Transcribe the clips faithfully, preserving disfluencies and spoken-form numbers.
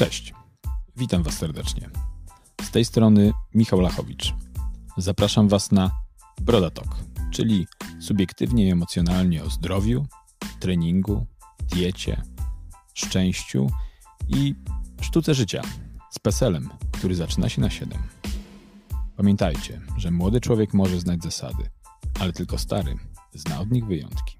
Cześć, witam Was serdecznie. Z tej strony Michał Lachowicz. Zapraszam Was na Broda Talk, czyli subiektywnie i emocjonalnie o zdrowiu, treningu, diecie, szczęściu i sztuce życia z peselem, który zaczyna się na siedem. Pamiętajcie, że młody człowiek może znać zasady, ale tylko stary zna od nich wyjątki.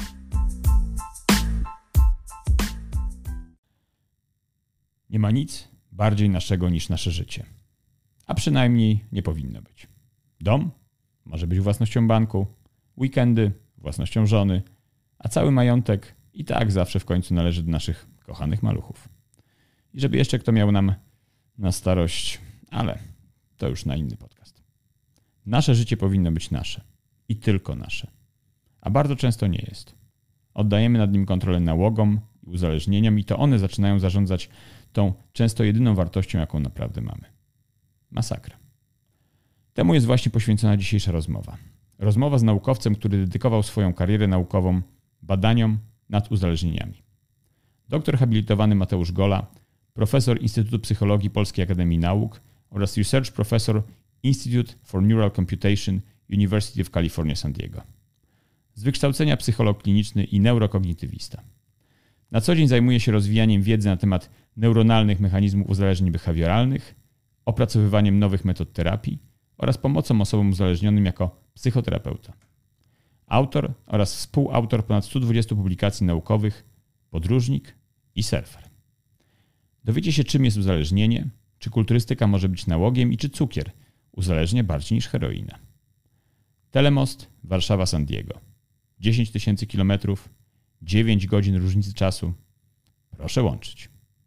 Nie ma nic bardziej naszego niż nasze życie. A przynajmniej nie powinno być. Dom może być własnością banku, weekendy własnością żony, a cały majątek i tak zawsze w końcu należy do naszych kochanych maluchów. I żeby jeszcze kto miał nam na starość, ale to już na inny podcast. Nasze życie powinno być nasze i tylko nasze. A bardzo często nie jest. Oddajemy nad nim kontrolę nałogom i uzależnieniom i to one zaczynają zarządzać tą często jedyną wartością, jaką naprawdę mamy. Masakra. Temu jest właśnie poświęcona dzisiejsza rozmowa. Rozmowa z naukowcem, który dedykował swoją karierę naukową badaniom nad uzależnieniami. Doktor habilitowany Mateusz Gola, profesor Instytutu Psychologii Polskiej Akademii Nauk oraz Research Professor Institute for Neural Computation University of California, San Diego. Z wykształcenia psycholog kliniczny i neurokognitywista. Na co dzień zajmuje się rozwijaniem wiedzy na temat neuronalnych mechanizmów uzależnień behawioralnych, opracowywaniem nowych metod terapii oraz pomocą osobom uzależnionym jako psychoterapeuta. Autor oraz współautor ponad stu dwudziestu publikacji naukowych, podróżnik i surfer. Dowiecie się, czym jest uzależnienie, czy kulturystyka może być nałogiem i czy cukier uzależnia bardziej niż heroina. Telemost Warszawa-San Diego. dziesięć tysięcy kilometrów, dziewięć godzin różnicy czasu. Proszę łączyć.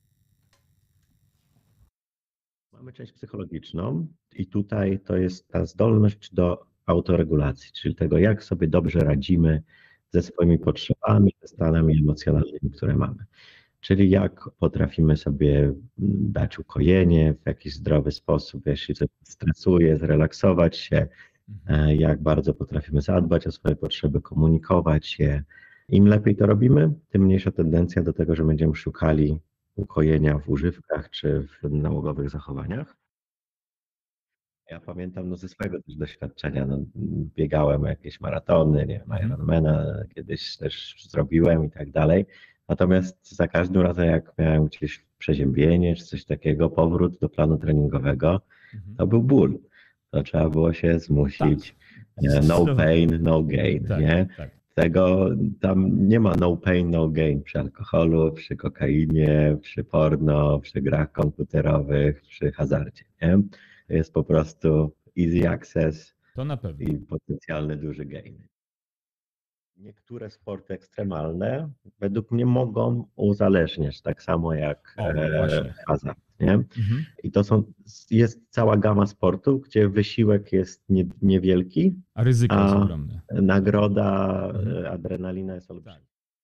Mamy część psychologiczną i tutaj to jest ta zdolność do autoregulacji, czyli tego, jak sobie dobrze radzimy ze swoimi potrzebami, ze stanami emocjonalnymi, które mamy. Czyli jak potrafimy sobie dać ukojenie w jakiś zdrowy sposób, jeśli coś stresuje, zrelaksować się, jak bardzo potrafimy zadbać o swoje potrzeby, komunikować je. Im lepiej to robimy, tym mniejsza tendencja do tego, że będziemy szukali ukojenia w używkach czy w nałogowych zachowaniach. Ja pamiętam no, ze swojego też doświadczenia, no, biegałem jakieś maratony, nie wiem, Ironmana kiedyś też zrobiłem i tak dalej. Natomiast za każdym razem, jak miałem gdzieś przeziębienie czy coś takiego, powrót do planu treningowego, to był ból. To trzeba było się zmusić. Tak. No pain, no gain, tak, nie? Tak. Tego tam nie ma no pain, no gain przy alkoholu, przy kokainie, przy porno, przy grach komputerowych, przy hazardzie, nie? To jest po prostu easy access to na pewno. I potencjalny duży gain. Niektóre sporty ekstremalne według mnie mogą uzależniać, tak samo jak o, e, hazard. Nie? Mhm. I to są, jest cała gama sportów, gdzie wysiłek jest nie, niewielki, a ryzyko a jest ogromne. Nagroda, mhm. adrenalina jest olbrzymia.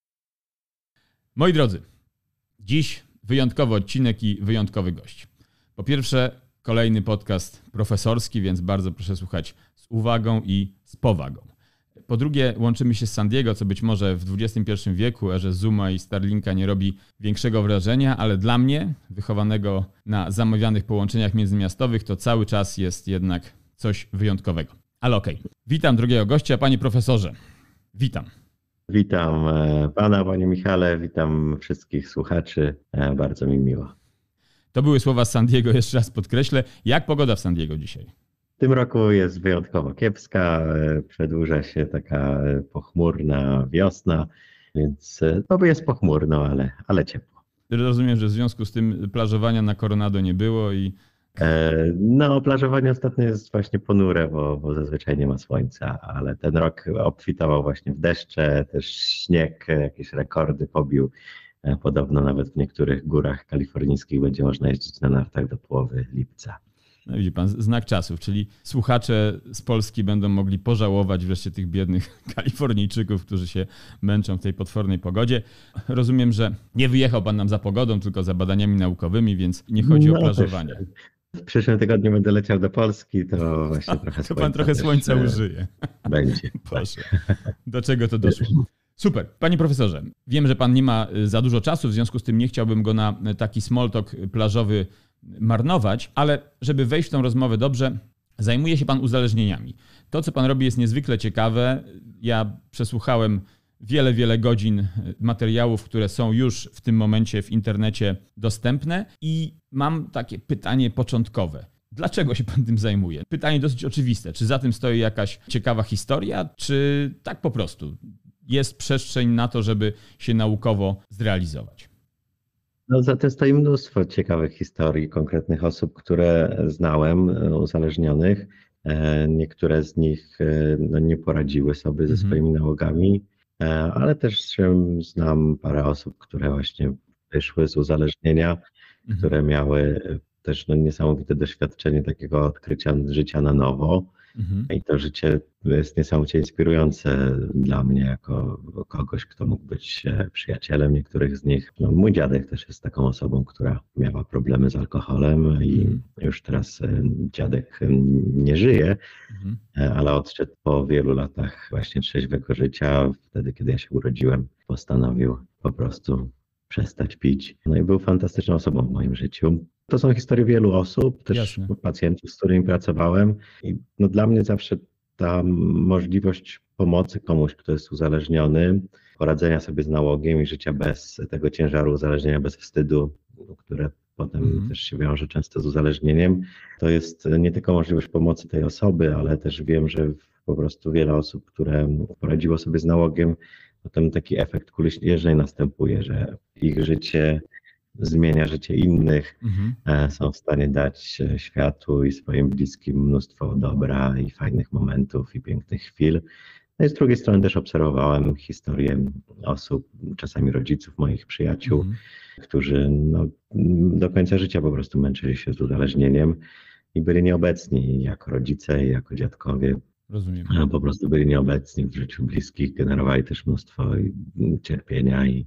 Moi drodzy, dziś wyjątkowy odcinek i wyjątkowy gość. Po pierwsze, kolejny podcast profesorski, więc bardzo proszę słuchać z uwagą i z powagą. Po drugie, łączymy się z San Diego, co być może w dwudziestym pierwszym wieku, erze Zooma i Starlinka nie robi większego wrażenia, ale dla mnie, wychowanego na zamawianych połączeniach międzymiastowych, to cały czas jest jednak coś wyjątkowego. Ale okej. Okay. Witam drugiego gościa, panie profesorze. Witam. Witam pana, panie Michale, witam wszystkich słuchaczy. Bardzo mi miło. To były słowa z San Diego, jeszcze raz podkreślę. Jak pogoda w San Diego dzisiaj? W tym roku jest wyjątkowo kiepska, przedłuża się taka pochmurna wiosna, więc to jest pochmurno, ale, ale ciepło. Rozumiem, że w związku z tym plażowania na Coronado nie było i... No, plażowanie ostatnio jest właśnie ponure, bo, bo zazwyczaj nie ma słońca, ale ten rok obfitował właśnie w deszcze, też śnieg, jakieś rekordy pobił. Podobno nawet w niektórych górach kalifornijskich będzie można jeździć na nartach do połowy lipca. No widzi pan, znak czasów, czyli słuchacze z Polski będą mogli pożałować wreszcie tych biednych Kalifornijczyków, którzy się męczą w tej potwornej pogodzie. Rozumiem, że nie wyjechał pan nam za pogodą, tylko za badaniami naukowymi, więc nie chodzi no, o plażowanie. Też. W przyszłym tygodniu będę leciał do Polski, to właśnie trochę to pan trochę słońca użyje. Będzie. Proszę. Do czego to doszło? Super. Panie profesorze, wiem, że pan nie ma za dużo czasu, w związku z tym nie chciałbym go na taki small talk plażowy marnować, ale żeby wejść w tą rozmowę dobrze, zajmuje się pan uzależnieniami. To, co pan robi, jest niezwykle ciekawe. Ja przesłuchałem wiele, wiele godzin materiałów, które są już w tym momencie w internecie dostępne i mam takie pytanie początkowe. Dlaczego się pan tym zajmuje? Pytanie dosyć oczywiste. Czy za tym stoi jakaś ciekawa historia, czy tak po prostu jest przestrzeń na to, żeby się naukowo zrealizować? No, za tym stoi mnóstwo ciekawych historii konkretnych osób, które znałem, uzależnionych. Niektóre z nich no, nie poradziły sobie ze swoimi nałogami, ale też znam parę osób, które właśnie wyszły z uzależnienia, mhm. które miały też no, niesamowite doświadczenie takiego odkrycia życia na nowo. Mhm. I to życie jest niesamowicie inspirujące dla mnie jako kogoś, kto mógł być przyjacielem niektórych z nich. No, mój dziadek też jest taką osobą, która miała problemy z alkoholem i mhm. już teraz dziadek nie żyje, mhm. ale odszedł po wielu latach właśnie trzeźwego życia. Wtedy, kiedy ja się urodziłem, postanowił po prostu przestać pić. No i był fantastyczną osobą w moim życiu. To są historie wielu osób, też Jasne. pacjentów, z którymi pracowałem. I no dla mnie zawsze ta możliwość pomocy komuś, kto jest uzależniony, poradzenia sobie z nałogiem i życia bez tego ciężaru uzależnienia, bez wstydu, które potem mm. też się wiąże często z uzależnieniem, to jest nie tylko możliwość pomocy tej osoby, ale też wiem, że po prostu wiele osób, które poradziło sobie z nałogiem, potem taki efekt kuli śnieżnej następuje, że ich życie zmienia życie innych, mhm. są w stanie dać światu i swoim bliskim mnóstwo dobra i fajnych momentów i pięknych chwil. No i z drugiej strony też obserwowałem historię osób, czasami rodziców, moich przyjaciół, mhm. którzy no, do końca życia po prostu męczyli się z uzależnieniem i byli nieobecni jako rodzice i jako dziadkowie. Rozumiem. Po prostu byli nieobecni w życiu bliskich, generowali też mnóstwo cierpienia i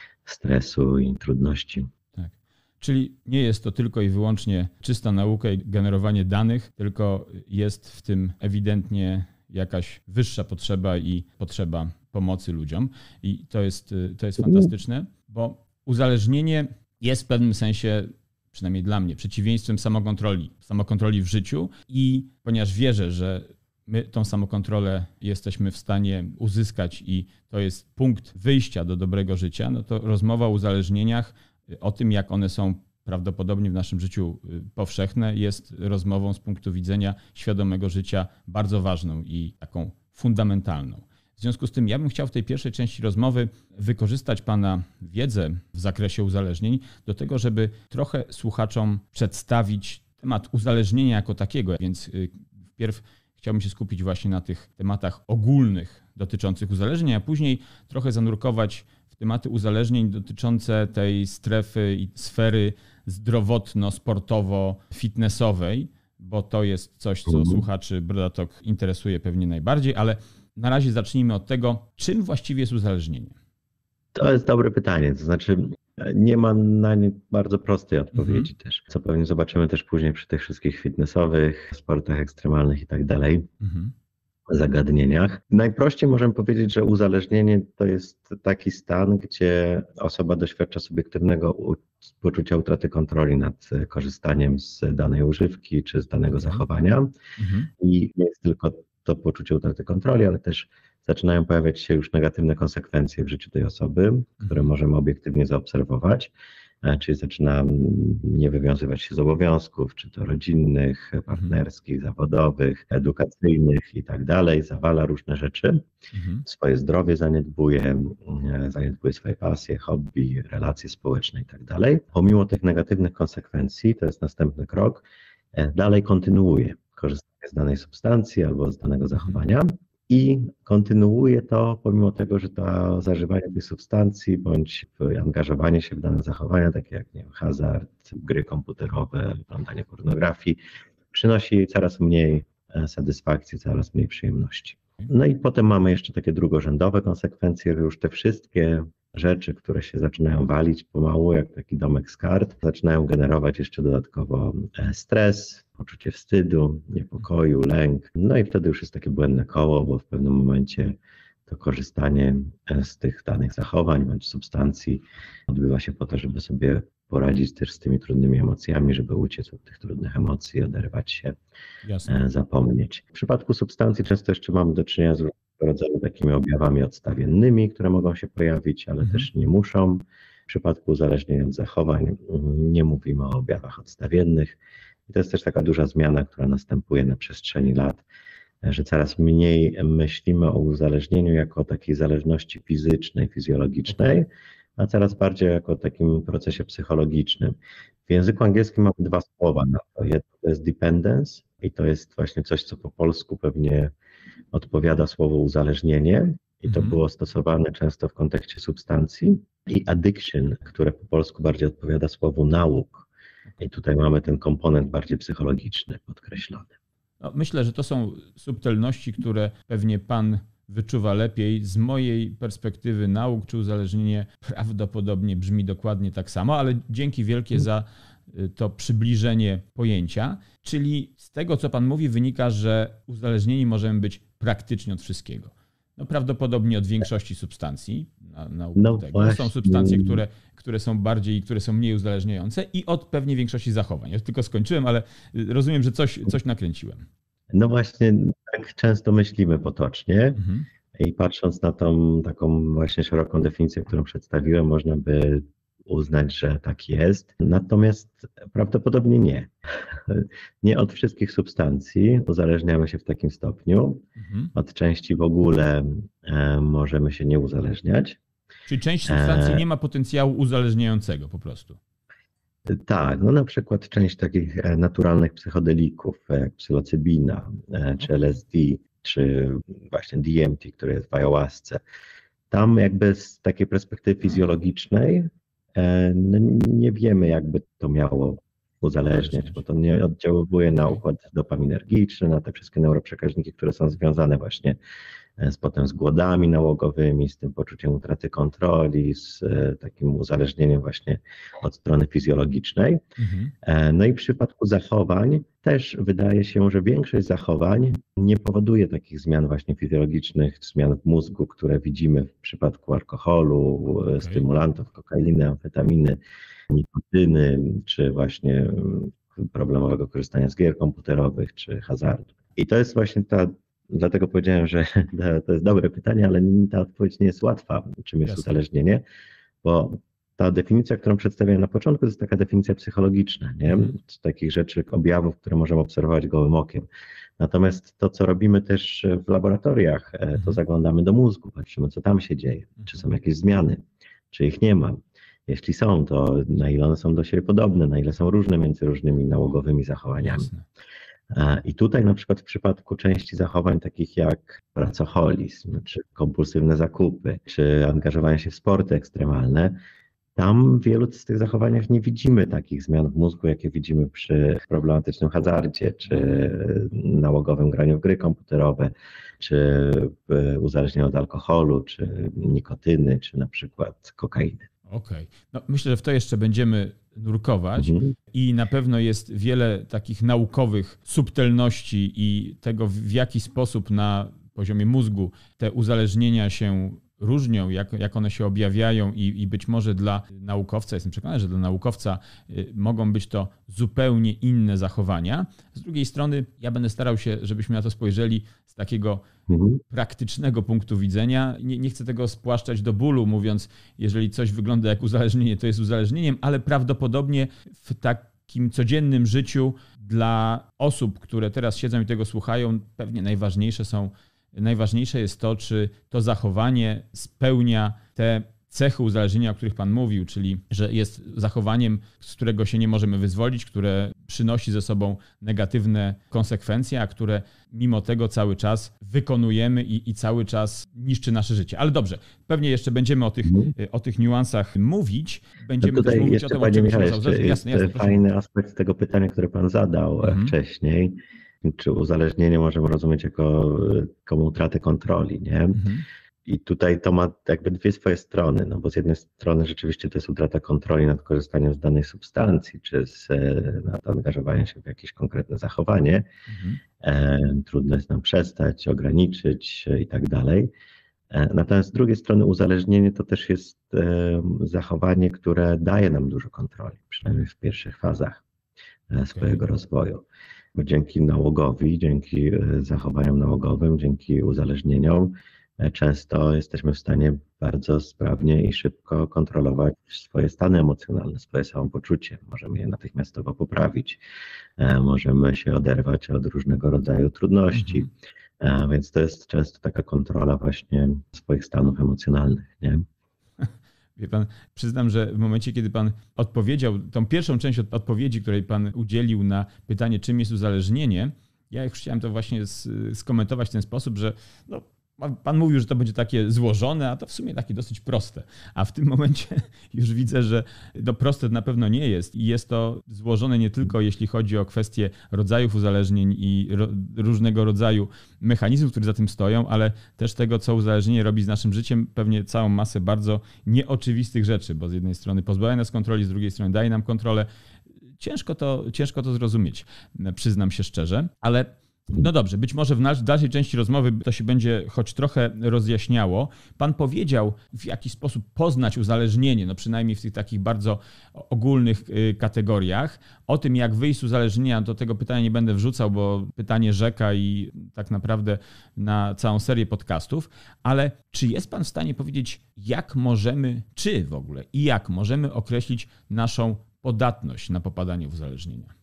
stresu i trudności. Tak. Czyli nie jest to tylko i wyłącznie czysta nauka i generowanie danych, tylko jest w tym ewidentnie jakaś wyższa potrzeba i potrzeba pomocy ludziom. I to jest, to jest fantastyczne, bo uzależnienie jest w pewnym sensie, przynajmniej dla mnie, przeciwieństwem samokontroli, samokontroli w życiu i ponieważ wierzę, że my tą samokontrolę jesteśmy w stanie uzyskać i to jest punkt wyjścia do dobrego życia, no to rozmowa o uzależnieniach, o tym jak one są prawdopodobnie w naszym życiu powszechne, jest rozmową z punktu widzenia świadomego życia bardzo ważną i taką fundamentalną. W związku z tym ja bym chciał w tej pierwszej części rozmowy wykorzystać Pana wiedzę w zakresie uzależnień do tego, żeby trochę słuchaczom przedstawić temat uzależnienia jako takiego, więc wpierw chciałbym się skupić właśnie na tych tematach ogólnych dotyczących uzależnień, a później trochę zanurkować w tematy uzależnień dotyczące tej strefy i sfery zdrowotno-sportowo-fitnessowej, bo to jest coś, co mhm. słuchaczy Broda Talk interesuje pewnie najbardziej, ale na razie zacznijmy od tego, czym właściwie jest uzależnienie. To jest dobre pytanie, to znaczy nie ma na nie bardzo prostej odpowiedzi mhm. też, co pewnie zobaczymy też później przy tych wszystkich fitnessowych, sportach ekstremalnych i tak dalej, mhm. zagadnieniach. Najprościej możemy powiedzieć, że uzależnienie to jest taki stan, gdzie osoba doświadcza subiektywnego poczucia utraty kontroli nad korzystaniem z danej używki czy z danego mhm. zachowania mhm. i nie jest tylko to poczucie utraty kontroli, ale też zaczynają pojawiać się już negatywne konsekwencje w życiu tej osoby, które możemy obiektywnie zaobserwować, czyli zaczyna nie wywiązywać się z obowiązków, czy to rodzinnych, partnerskich, zawodowych, edukacyjnych i tak dalej, zawala różne rzeczy, mhm. swoje zdrowie zaniedbuje, zaniedbuje swoje pasje, hobby, relacje społeczne i tak dalej. Pomimo tych negatywnych konsekwencji, to jest następny krok, dalej kontynuuje korzystanie z danej substancji albo z danego zachowania. I kontynuuje to pomimo tego, że to zażywanie tych substancji bądź angażowanie się w dane zachowania, takie jak nie wiem, hazard, gry komputerowe, oglądanie pornografii, przynosi jej coraz mniej satysfakcji, coraz mniej przyjemności. No i potem mamy jeszcze takie drugorzędowe konsekwencje, że już te wszystkie rzeczy, które się zaczynają walić pomału, jak taki domek z kart, zaczynają generować jeszcze dodatkowo stres, poczucie wstydu, niepokoju, lęk. No i wtedy już jest takie błędne koło, bo w pewnym momencie to korzystanie z tych danych zachowań bądź substancji odbywa się po to, żeby sobie poradzić też z tymi trudnymi emocjami, żeby uciec od tych trudnych emocji, oderwać się, Jasne. zapomnieć. W przypadku substancji często jeszcze mamy do czynienia z rodzaju takimi objawami odstawiennymi, które mogą się pojawić, ale Mhm. też nie muszą. W przypadku uzależnień od zachowań nie mówimy o objawach odstawiennych. I to jest też taka duża zmiana, która następuje na przestrzeni lat, że coraz mniej myślimy o uzależnieniu jako o takiej zależności fizycznej, fizjologicznej, a coraz bardziej jako o takim procesie psychologicznym. W języku angielskim mamy dwa słowa na to. Jedno to jest dependence i to jest właśnie coś, co po polsku pewnie odpowiada słowo uzależnienie i to Mhm. było stosowane często w kontekście substancji, i addiction, które po polsku bardziej odpowiada słowu nauk. I tutaj mamy ten komponent bardziej psychologiczny podkreślony. No, myślę, że to są subtelności, które pewnie pan wyczuwa lepiej. Z mojej perspektywy nauk czy uzależnienie prawdopodobnie brzmi dokładnie tak samo, ale dzięki wielkie za to przybliżenie pojęcia. Czyli z tego, co pan mówi, wynika, że uzależnieni możemy być praktycznie od wszystkiego. No prawdopodobnie od większości substancji, na, na No tego. właśnie. Są substancje, które, które są bardziej, które są mniej uzależniające i od pewnie większości zachowań. Ja tylko skończyłem, ale rozumiem, że coś, coś nakręciłem. No właśnie, tak często myślimy potocznie Mhm. i patrząc na tą taką właśnie szeroką definicję, którą przedstawiłem, można by uznać, że tak jest. Natomiast prawdopodobnie nie. Nie od wszystkich substancji uzależniamy się w takim stopniu. Mhm. Od części w ogóle e, możemy się nie uzależniać. Czyli część substancji E, nie ma potencjału uzależniającego po prostu. Tak, no na przykład część takich e, naturalnych psychodelików, e, jak psylocybina, e, czy L S D, czy właśnie D M T, który jest w ayahuasce. Tam jakby z takiej perspektywy fizjologicznej e, no nie wiemy, jakby to miało uzależniać, bo to nie oddziaływuje na układ dopaminergiczny, na te wszystkie neuroprzekaźniki, które są związane właśnie z potem z głodami nałogowymi, z tym poczuciem utraty kontroli, z e, takim uzależnieniem właśnie od strony fizjologicznej. Mhm. E, No i w przypadku zachowań też wydaje się, że większość zachowań nie powoduje takich zmian właśnie fizjologicznych, zmian w mózgu, które widzimy w przypadku alkoholu, Okej. stymulantów, kokainy, amfetaminy, nikotyny, czy właśnie mm, problemowego korzystania z gier komputerowych, czy hazardu. I to jest właśnie ta Dlatego powiedziałem, że to jest dobre pytanie, ale ta odpowiedź nie jest łatwa, czym jest Jasne. uzależnienie, bo ta definicja, którą przedstawiałem na początku, to jest taka definicja psychologiczna, nie? Mhm. Z takich rzeczy, objawów, które możemy obserwować gołym okiem. Natomiast to, co robimy też w laboratoriach, e, to Mhm. zaglądamy do mózgu, patrzymy, co tam się dzieje, czy są jakieś zmiany, czy ich nie ma. Jeśli są, to na ile one są do siebie podobne, na ile są różne między różnymi nałogowymi zachowaniami. Jasne. I tutaj na przykład w przypadku części zachowań takich jak pracoholizm, czy kompulsywne zakupy, czy angażowanie się w sporty ekstremalne, tam w wielu z tych zachowaniach nie widzimy takich zmian w mózgu, jakie widzimy przy problematycznym hazardzie, czy nałogowym graniu w gry komputerowe, czy w uzależnieniu od alkoholu, czy nikotyny, czy na przykład kokainy. Okej. No, myślę, że w to jeszcze będziemy nurkować Mhm. i na pewno jest wiele takich naukowych subtelności i tego, w jaki sposób na poziomie mózgu te uzależnienia się różnią, jak, jak one się objawiają i, i być może dla naukowca, jestem przekonany, że dla naukowca y, mogą być to zupełnie inne zachowania. Z drugiej strony ja będę starał się, żebyśmy na to spojrzeli z takiego Mhm. praktycznego punktu widzenia. Nie, nie chcę tego spłaszczać do bólu, mówiąc, jeżeli coś wygląda jak uzależnienie, to jest uzależnieniem, ale prawdopodobnie w takim codziennym życiu dla osób, które teraz siedzą i tego słuchają, pewnie najważniejsze są, najważniejsze jest to, czy to zachowanie spełnia te cechy uzależnienia, o których pan mówił, czyli że jest zachowaniem, z którego się nie możemy wyzwolić, które przynosi ze sobą negatywne konsekwencje, a które mimo tego cały czas wykonujemy i, i cały czas niszczy nasze życie. Ale dobrze, pewnie jeszcze będziemy o tych, Mhm. o tych niuansach mówić. No Będziemy też tutaj mówić o jeszcze, tym, o panie czym Michale, się jeszcze jasne, jest jasne, proszę. fajny aspekt tego pytania, które pan zadał Mhm. wcześniej. Czy uzależnienie możemy rozumieć jako, jako utratę kontroli, nie? Mhm. I tutaj to ma jakby dwie swoje strony, no bo z jednej strony rzeczywiście to jest utrata kontroli nad korzystaniem z danej substancji, czy z, nad angażowaniem się w jakieś konkretne zachowanie. Mhm. E, trudno jest nam przestać, ograniczyć i tak dalej. Natomiast z drugiej strony uzależnienie to też jest zachowanie, które daje nam dużo kontroli, przynajmniej w pierwszych fazach swojego rozwoju. Bo dzięki nałogowi, dzięki zachowaniom nałogowym, dzięki uzależnieniom często jesteśmy w stanie bardzo sprawnie i szybko kontrolować swoje stany emocjonalne, swoje samopoczucie. Możemy je natychmiastowo poprawić, możemy się oderwać od różnego rodzaju trudności, mhm. więc to jest często taka kontrola właśnie swoich stanów emocjonalnych, nie? Wie pan, przyznam, że w momencie, kiedy pan odpowiedział, tą pierwszą część odpowiedzi, której pan udzielił na pytanie, czym jest uzależnienie, ja już chciałem to właśnie skomentować w ten sposób, że no, pan mówił, że to będzie takie złożone, a to w sumie takie dosyć proste. A w tym momencie już widzę, że to proste na pewno nie jest i jest to złożone nie tylko jeśli chodzi o kwestie rodzajów uzależnień i ro, różnego rodzaju mechanizmów, które za tym stoją, ale też tego, co uzależnienie robi z naszym życiem, pewnie całą masę bardzo nieoczywistych rzeczy, bo z jednej strony pozbawia nas kontroli, z drugiej strony daje nam kontrolę. Ciężko to, ciężko to zrozumieć, przyznam się szczerze, ale no dobrze, być może w dalszej części rozmowy to się będzie choć trochę rozjaśniało. Pan powiedział, w jaki sposób poznać uzależnienie, no przynajmniej w tych takich bardzo ogólnych kategoriach. O tym, jak wyjść z uzależnienia, do tego pytania nie będę wrzucał, bo pytanie rzeka i tak naprawdę na całą serię podcastów. Ale czy jest pan w stanie powiedzieć, jak możemy, czy w ogóle i jak możemy określić naszą podatność na popadanie w uzależnienia?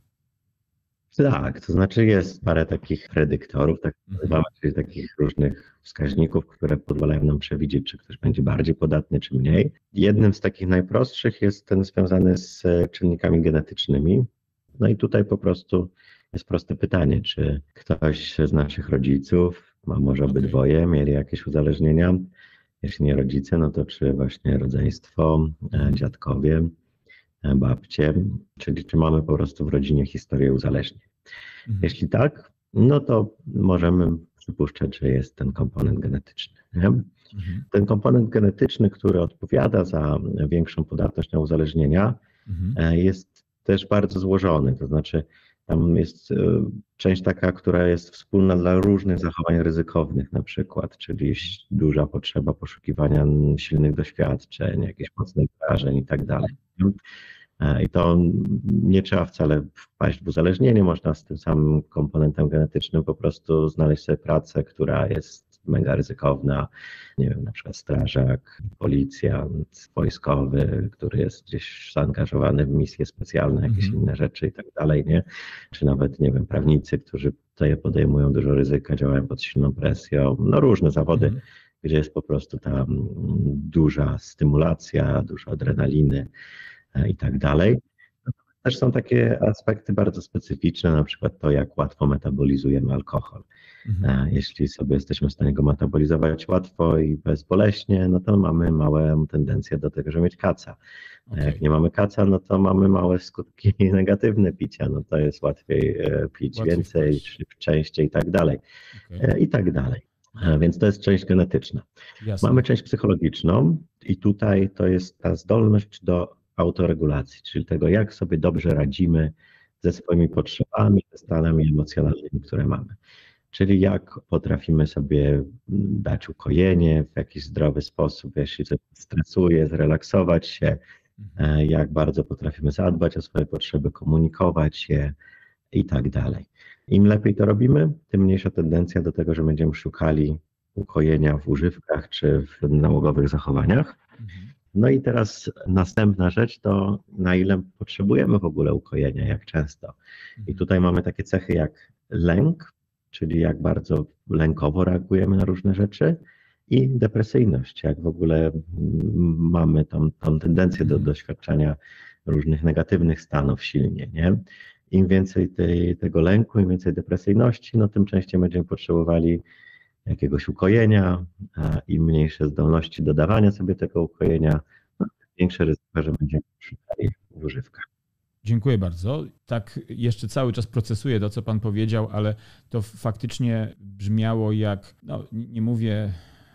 Tak, to znaczy jest parę takich predyktorów, tak nazywamy, czyli takich różnych wskaźników, które pozwalają nam przewidzieć, czy ktoś będzie bardziej podatny, czy mniej. Jednym z takich najprostszych jest ten związany z czynnikami genetycznymi. No i tutaj po prostu jest proste pytanie, czy ktoś z naszych rodziców, a może obydwoje, mieli jakieś uzależnienia. Jeśli nie rodzice, no to czy właśnie rodzeństwo, dziadkowie, babcie, czyli czy mamy po prostu w rodzinie historię uzależnień. Mhm. Jeśli tak, no to możemy przypuszczać, że jest ten komponent genetyczny. Nie? Mhm. Ten komponent genetyczny, który odpowiada za większą podatność na uzależnienia, mhm. jest też bardzo złożony, to znaczy tam jest część taka, która jest wspólna dla różnych zachowań ryzykownych na przykład, czyli duża potrzeba poszukiwania silnych doświadczeń, jakichś mocnych wrażeń i tak dalej. I to nie trzeba wcale wpaść w uzależnienie, można z tym samym komponentem genetycznym po prostu znaleźć sobie pracę, która jest mega ryzykowna, nie wiem, na przykład strażak, policjant, wojskowy, który jest gdzieś zaangażowany w misje specjalne, jakieś mm-hmm. inne rzeczy i tak dalej, nie? Czy nawet, nie wiem, prawnicy, którzy tutaj podejmują dużo ryzyka, działają pod silną presją, no różne zawody, mm-hmm. gdzie jest po prostu ta duża stymulacja, dużo adrenaliny i tak dalej. Też są takie aspekty bardzo specyficzne, na przykład to, jak łatwo metabolizujemy alkohol. Mhm. Jeśli sobie jesteśmy w stanie go metabolizować łatwo i bezboleśnie, no to mamy małe tendencje do tego, żeby mieć kaca. Okay. Jak nie mamy kaca, no to mamy małe skutki negatywne picia, no to jest łatwiej pić łatwiej więcej, pić. częściej i tak dalej. Okay. I tak dalej. Więc to jest część genetyczna. Jasne. Mamy część psychologiczną i tutaj to jest ta zdolność do autoregulacji, czyli tego, jak sobie dobrze radzimy ze swoimi potrzebami, ze stanami emocjonalnymi, które mamy. Czyli jak potrafimy sobie dać ukojenie w jakiś zdrowy sposób, jeśli coś stresuje, zrelaksować się, jak bardzo potrafimy zadbać o swoje potrzeby, komunikować je i tak dalej. Im lepiej to robimy, tym mniejsza tendencja do tego, że będziemy szukali ukojenia w używkach czy w nałogowych zachowaniach. No i teraz następna rzecz to, na ile potrzebujemy w ogóle ukojenia, jak często. I tutaj mamy takie cechy jak lęk, czyli jak bardzo lękowo reagujemy na różne rzeczy, i depresyjność, jak w ogóle mamy tą, tą tendencję do doświadczania różnych negatywnych stanów silnie, nie? Im więcej tej, tego lęku, im więcej depresyjności, no tym częściej będziemy potrzebowali jakiegoś ukojenia, a im mniejsze zdolności do dawania sobie tego ukojenia, no, większe ryzyko, że będziemy szukali w używkach. Dziękuję bardzo. Tak jeszcze cały czas procesuję to, co pan powiedział, ale to faktycznie brzmiało jak, no nie mówię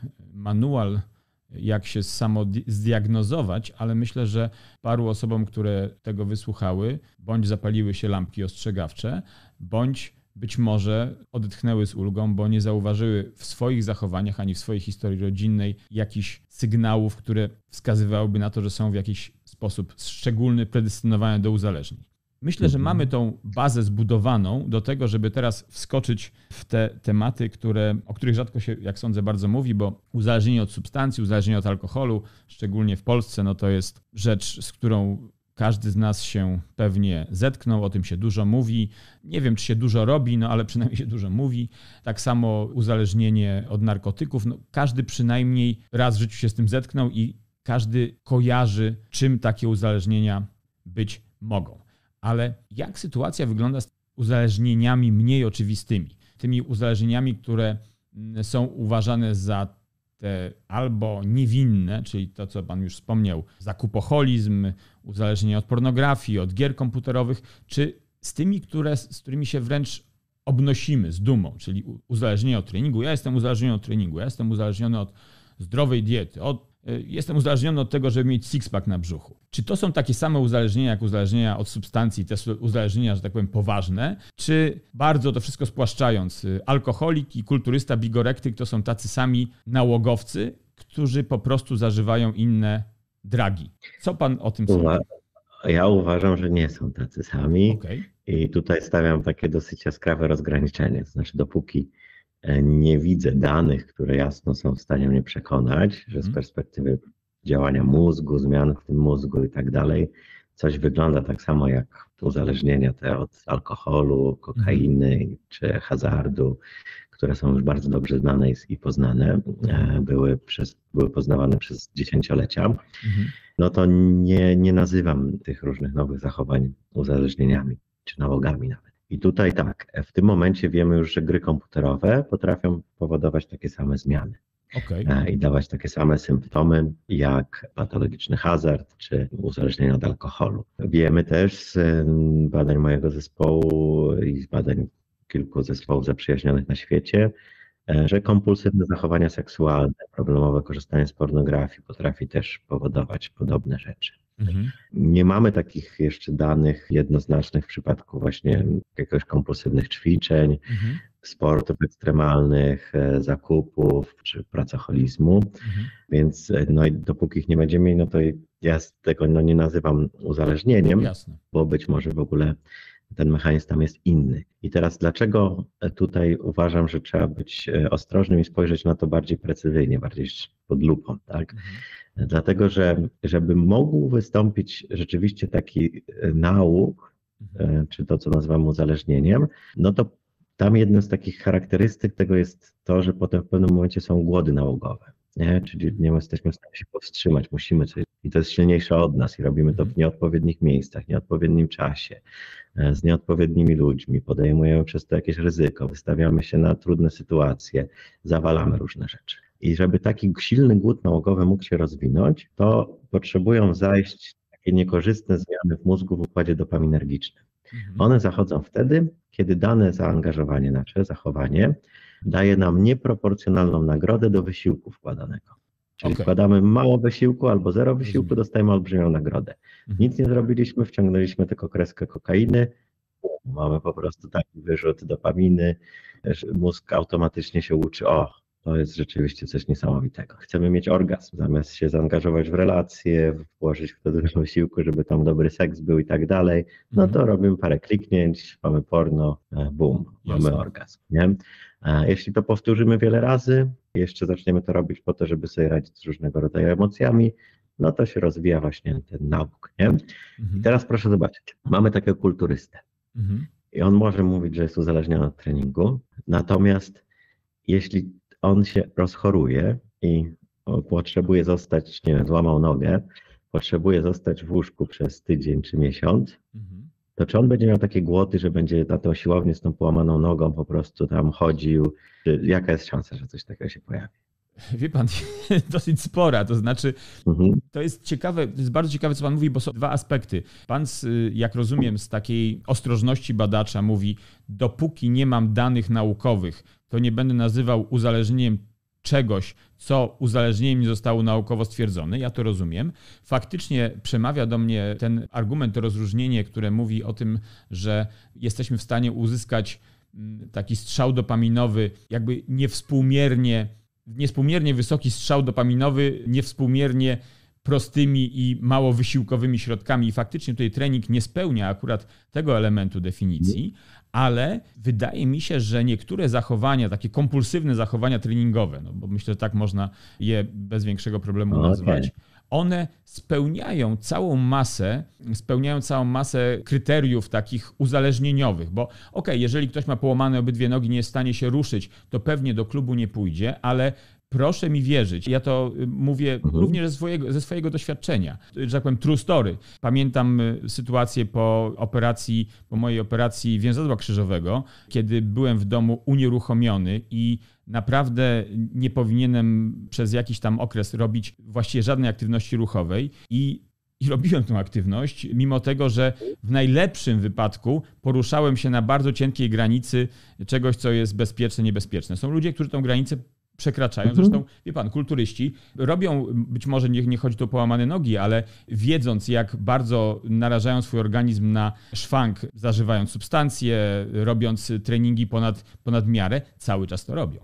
manual, jak się samo zdiagnozować, ale myślę, że paru osobom, które tego wysłuchały, bądź zapaliły się lampki ostrzegawcze, bądź być może odetchnęły z ulgą, bo nie zauważyły w swoich zachowaniach ani w swojej historii rodzinnej jakichś sygnałów, które wskazywałyby na to, że są w jakiś sposób szczególny, predestynowane do uzależnień. Myślę, że mamy tą bazę zbudowaną do tego, żeby teraz wskoczyć w te tematy, które, o których rzadko się, jak sądzę, bardzo mówi, bo uzależnienie od substancji, uzależnienie od alkoholu, szczególnie w Polsce, no to jest rzecz, z którą każdy z nas się pewnie zetknął, o tym się dużo mówi. Nie wiem, czy się dużo robi, no ale przynajmniej się dużo mówi. Tak samo uzależnienie od narkotyków. No, każdy przynajmniej raz w życiu się z tym zetknął i każdy kojarzy, czym takie uzależnienia być mogą. Ale jak sytuacja wygląda z uzależnieniami mniej oczywistymi? Tymi uzależnieniami, które są uważane za te albo niewinne, czyli to, co pan już wspomniał, zakupoholizm, uzależnienie od pornografii, od gier komputerowych, czy z tymi, które, z którymi się wręcz obnosimy z dumą, czyli uzależnienie od treningu. Ja jestem uzależniony od treningu, ja jestem uzależniony od zdrowej diety, od, jestem uzależniony od tego, żeby mieć six-pack na brzuchu. Czy to są takie same uzależnienia, jak uzależnienia od substancji, te uzależnienia, że tak powiem, poważne, czy bardzo to wszystko spłaszczając, alkoholik i kulturysta, bigorektyk to są tacy sami nałogowcy, którzy po prostu zażywają inne dragi? Co pan o tym sądzi? Ja uważam, że nie są tacy sami Okay. I tutaj stawiam takie dosyć jaskrawe rozgraniczenie. To znaczy, dopóki nie widzę danych, które jasno są w stanie mnie przekonać, że z perspektywy działania mózgu, zmian w tym mózgu i tak dalej, coś wygląda tak samo jak uzależnienia te od alkoholu, kokainy mm. czy hazardu, które są już bardzo dobrze znane i poznane, były, przez, były poznawane przez dziesięciolecia, mm. no to nie, nie nazywam tych różnych nowych zachowań uzależnieniami czy nałogami nawet. I tutaj tak, w tym momencie wiemy już, że gry komputerowe potrafią powodować takie same zmiany. Okay. I dawać takie same symptomy jak patologiczny hazard czy uzależnienie od alkoholu. Wiemy też z badań mojego zespołu i z badań kilku zespołów zaprzyjaźnionych na świecie, że kompulsywne zachowania seksualne, problemowe korzystanie z pornografii potrafi też powodować podobne rzeczy. Mhm. Nie mamy takich jeszcze danych jednoznacznych w przypadku właśnie jakiegoś kompulsywnych ćwiczeń, mhm. sportów ekstremalnych, zakupów czy pracoholizmu, mhm. więc no i dopóki ich nie będziemy mieli, no to ja tego no nie nazywam uzależnieniem, Jasne. Bo być może w ogóle ten mechanizm tam jest inny. I teraz dlaczego tutaj uważam, że trzeba być ostrożnym i spojrzeć na to bardziej precyzyjnie, bardziej pod lupą, tak? Mhm. Dlatego, że żeby mógł wystąpić rzeczywiście taki nauk, mhm. czy to, co nazywamy uzależnieniem, no to tam jedną z takich charakterystyk tego jest to, że potem w pewnym momencie są głody nałogowe. Nie? Czyli nie jesteśmy w stanie się powstrzymać, musimy coś, i to jest silniejsze od nas i robimy to w nieodpowiednich miejscach, w nieodpowiednim czasie, z nieodpowiednimi ludźmi, podejmujemy przez to jakieś ryzyko, wystawiamy się na trudne sytuacje, zawalamy różne rzeczy. I żeby taki silny głód nałogowy mógł się rozwinąć, to potrzebują zajść takie niekorzystne zmiany w mózgu w układzie dopaminergicznym. Mhm. One zachodzą wtedy, kiedy dane zaangażowanie nasze, zachowanie daje nam nieproporcjonalną nagrodę do wysiłku wkładanego. Czyli okay. wkładamy mało wysiłku albo zero wysiłku, dostajemy olbrzymią nagrodę. Mhm. Nic nie zrobiliśmy, wciągnęliśmy tylko kreskę kokainy, mamy po prostu taki wyrzut dopaminy, że mózg automatycznie się uczy, o, to jest rzeczywiście coś niesamowitego. Chcemy mieć orgazm, zamiast się zaangażować w relacje, włożyć w to dużo wysiłku, żeby tam dobry seks był i tak dalej, no to mhm. robimy parę kliknięć, mamy porno, bum, mamy Jasne. orgazm. Nie? Jeśli to powtórzymy wiele razy, jeszcze zaczniemy to robić po to, żeby sobie radzić z różnego rodzaju emocjami, no to się rozwija właśnie ten nauk. Nie? Mhm. I teraz proszę zobaczyć, mamy takiego kulturystę mhm. i on może mówić, że jest uzależniony od treningu, natomiast jeśli on się rozchoruje i potrzebuje zostać, nie wiem, złamał nogę, potrzebuje zostać w łóżku przez tydzień czy miesiąc, mhm. to czy on będzie miał takie głody, że będzie na tą siłownię z tą połamaną nogą po prostu tam chodził? Jaka jest szansa, że coś takiego się pojawi? Wie pan, dosyć spora, to znaczy mhm. to jest ciekawe, to jest bardzo ciekawe, co pan mówi, bo są dwa aspekty. Pan, jak rozumiem, z takiej ostrożności badacza mówi, dopóki nie mam danych naukowych, to nie będę nazywał uzależnieniem czegoś, co uzależnieniem nie zostało naukowo stwierdzone. Ja to rozumiem. Faktycznie przemawia do mnie ten argument, to rozróżnienie, które mówi o tym, że jesteśmy w stanie uzyskać taki strzał dopaminowy, jakby niewspółmiernie, niewspółmiernie wysoki strzał dopaminowy, niewspółmiernie prostymi i mało wysiłkowymi środkami. I faktycznie tutaj trening nie spełnia akurat tego elementu definicji, ale wydaje mi się, że niektóre zachowania, takie kompulsywne zachowania treningowe, no bo myślę, że tak można je bez większego problemu Okay. nazwać, one spełniają całą masę, spełniają całą masę kryteriów takich uzależnieniowych, bo okej, okay, jeżeli ktoś ma połamane obydwie nogi, nie jest w stanie się ruszyć, to pewnie do klubu nie pójdzie, ale proszę mi wierzyć, ja to mówię mhm. również ze swojego, ze swojego doświadczenia, że tak powiem true story. Pamiętam sytuację po operacji, po mojej operacji więzadła krzyżowego, kiedy byłem w domu unieruchomiony i naprawdę nie powinienem przez jakiś tam okres robić właściwie żadnej aktywności ruchowej i I robiłem tę aktywność, mimo tego, że w najlepszym wypadku poruszałem się na bardzo cienkiej granicy czegoś, co jest bezpieczne, niebezpieczne. Są ludzie, którzy tą granicę przekraczają. Zresztą, wie pan, kulturyści robią, być może nie, nie chodzi tu o połamane nogi, ale wiedząc, jak bardzo narażają swój organizm na szwank, zażywając substancje, robiąc treningi ponad, ponad miarę, cały czas to robią.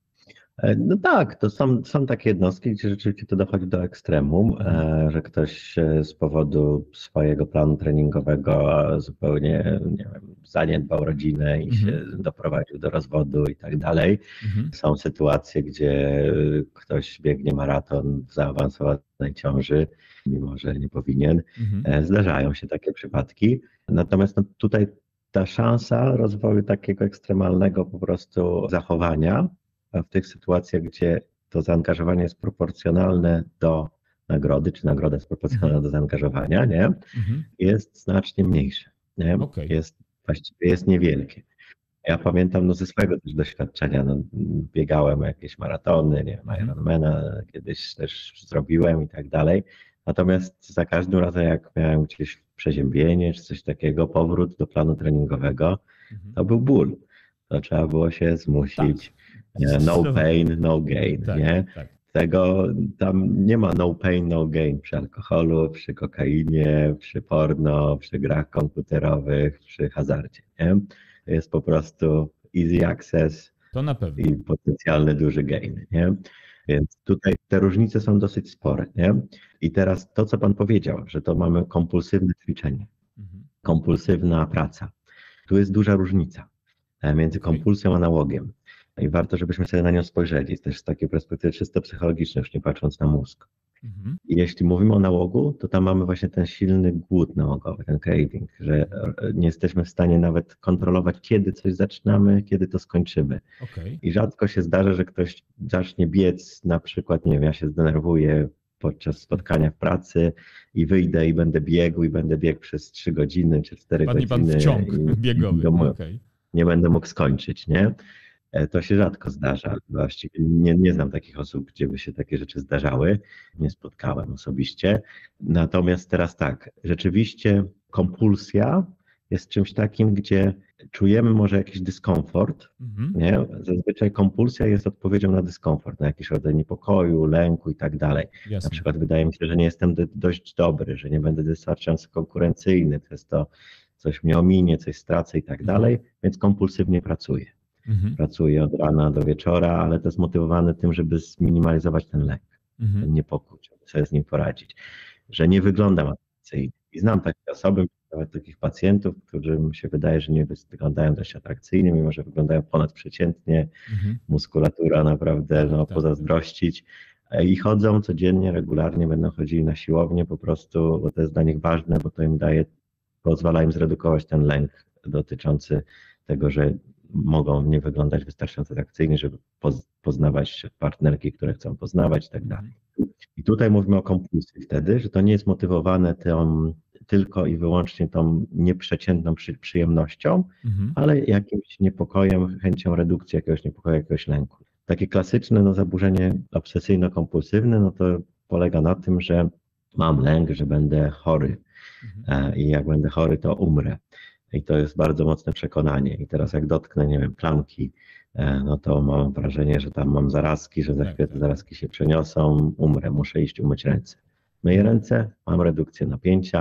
No tak, to są, są takie jednostki, gdzie rzeczywiście to dochodzi do ekstremum, że ktoś z powodu swojego planu treningowego zupełnie nie wiem, zaniedbał rodzinę i mhm. się doprowadził do rozwodu i tak dalej. Mhm. Są sytuacje, gdzie ktoś biegnie maraton w zaawansowanej ciąży, mimo że nie powinien. Mhm. Zdarzają się takie przypadki. Natomiast no, tutaj ta szansa rozwoju takiego ekstremalnego po prostu zachowania, a w tych sytuacjach, gdzie to zaangażowanie jest proporcjonalne do nagrody, czy nagroda jest proporcjonalna do zaangażowania, nie? Mhm. Jest znacznie mniejsze. Nie? Okay. Jest, właściwie jest niewielkie. Ja pamiętam no, ze swojego też doświadczenia, no, biegałem jakieś maratony, nie wiem, Ironmana kiedyś też zrobiłem i tak dalej. Natomiast za każdym razem, jak miałem gdzieś przeziębienie, czy coś takiego, powrót do planu treningowego, mhm. to był ból. To trzeba było się zmusić. Tak. No pain, no gain, tak, nie? Tak. Tego tam nie ma no pain, no gain przy alkoholu, przy kokainie, przy porno, przy grach komputerowych, przy hazardzie, nie? Jest po prostu easy access to na pewno. I potencjalny duży gain, nie? Więc tutaj te różnice są dosyć spore, nie? I teraz to, co pan powiedział, że to mamy kompulsywne ćwiczenie, mhm. kompulsywna praca. Tu jest duża różnica między kompulsją a nałogiem. I warto, żebyśmy sobie na nią spojrzeli, też z takiej perspektywy czysto psychologicznej, już nie patrząc na mózg. Mhm. I jeśli mówimy o nałogu, to tam mamy właśnie ten silny głód nałogowy, ten craving, że nie jesteśmy w stanie nawet kontrolować, kiedy coś zaczynamy, kiedy to skończymy. Okay. I rzadko się zdarza, że ktoś zacznie biec, na przykład, nie wiem, ja się zdenerwuję podczas spotkania w pracy i wyjdę i będę biegł i będę biegł przez trzy godziny czy cztery godziny. Pan w ciąg i, biegowy. I okay. Nie będę mógł skończyć, nie? To się rzadko zdarza. Właściwie nie, nie znam takich osób, gdzie by się takie rzeczy zdarzały. Nie spotkałem osobiście. Natomiast teraz tak, rzeczywiście kompulsja jest czymś takim, gdzie czujemy może jakiś dyskomfort. Mhm. Nie? Zazwyczaj kompulsja jest odpowiedzią na dyskomfort, na jakiś rodzaj niepokoju, lęku i tak dalej. Na przykład wydaje mi się, że nie jestem dość dobry, że nie będę wystarczająco konkurencyjny, to jest to, coś mnie ominie, coś stracę i tak mhm. dalej, więc kompulsywnie pracuję. Mhm. Pracuję od rana do wieczora, ale to jest motywowane tym, żeby zminimalizować ten lęk, mhm. ten niepokój, żeby sobie z nim poradzić. Że nie wyglądam atrakcyjnie. I znam takie osoby, nawet takich pacjentów, którym się wydaje, że nie wyglądają dość atrakcyjnie, mimo że wyglądają ponadprzeciętnie, mhm. muskulatura naprawdę no, tak. pozazdrościć. I chodzą codziennie, regularnie, będą chodzili na siłownię po prostu, bo to jest dla nich ważne, bo to im daje, pozwala im zredukować ten lęk dotyczący tego, że mogą nie wyglądać wystarczająco atrakcyjnie, żeby poznawać partnerki, które chcą poznawać i tak dalej. I tutaj mówimy o kompulsji wtedy, że to nie jest motywowane tą, tylko i wyłącznie tą nieprzeciętną przy, przyjemnością, mhm. ale jakimś niepokojem, chęcią redukcji jakiegoś niepokoju, jakiegoś lęku. Takie klasyczne no, zaburzenie obsesyjno-kompulsywne, no to polega na tym, że mam lęk, że będę chory mhm. i jak będę chory, to umrę. I to jest bardzo mocne przekonanie. I teraz jak dotknę, nie wiem, klamki, no to mam wrażenie, że tam mam zarazki, że za chwilę te zarazki się przeniosą, umrę, muszę iść umyć ręce. Myję ręce, mam redukcję napięcia,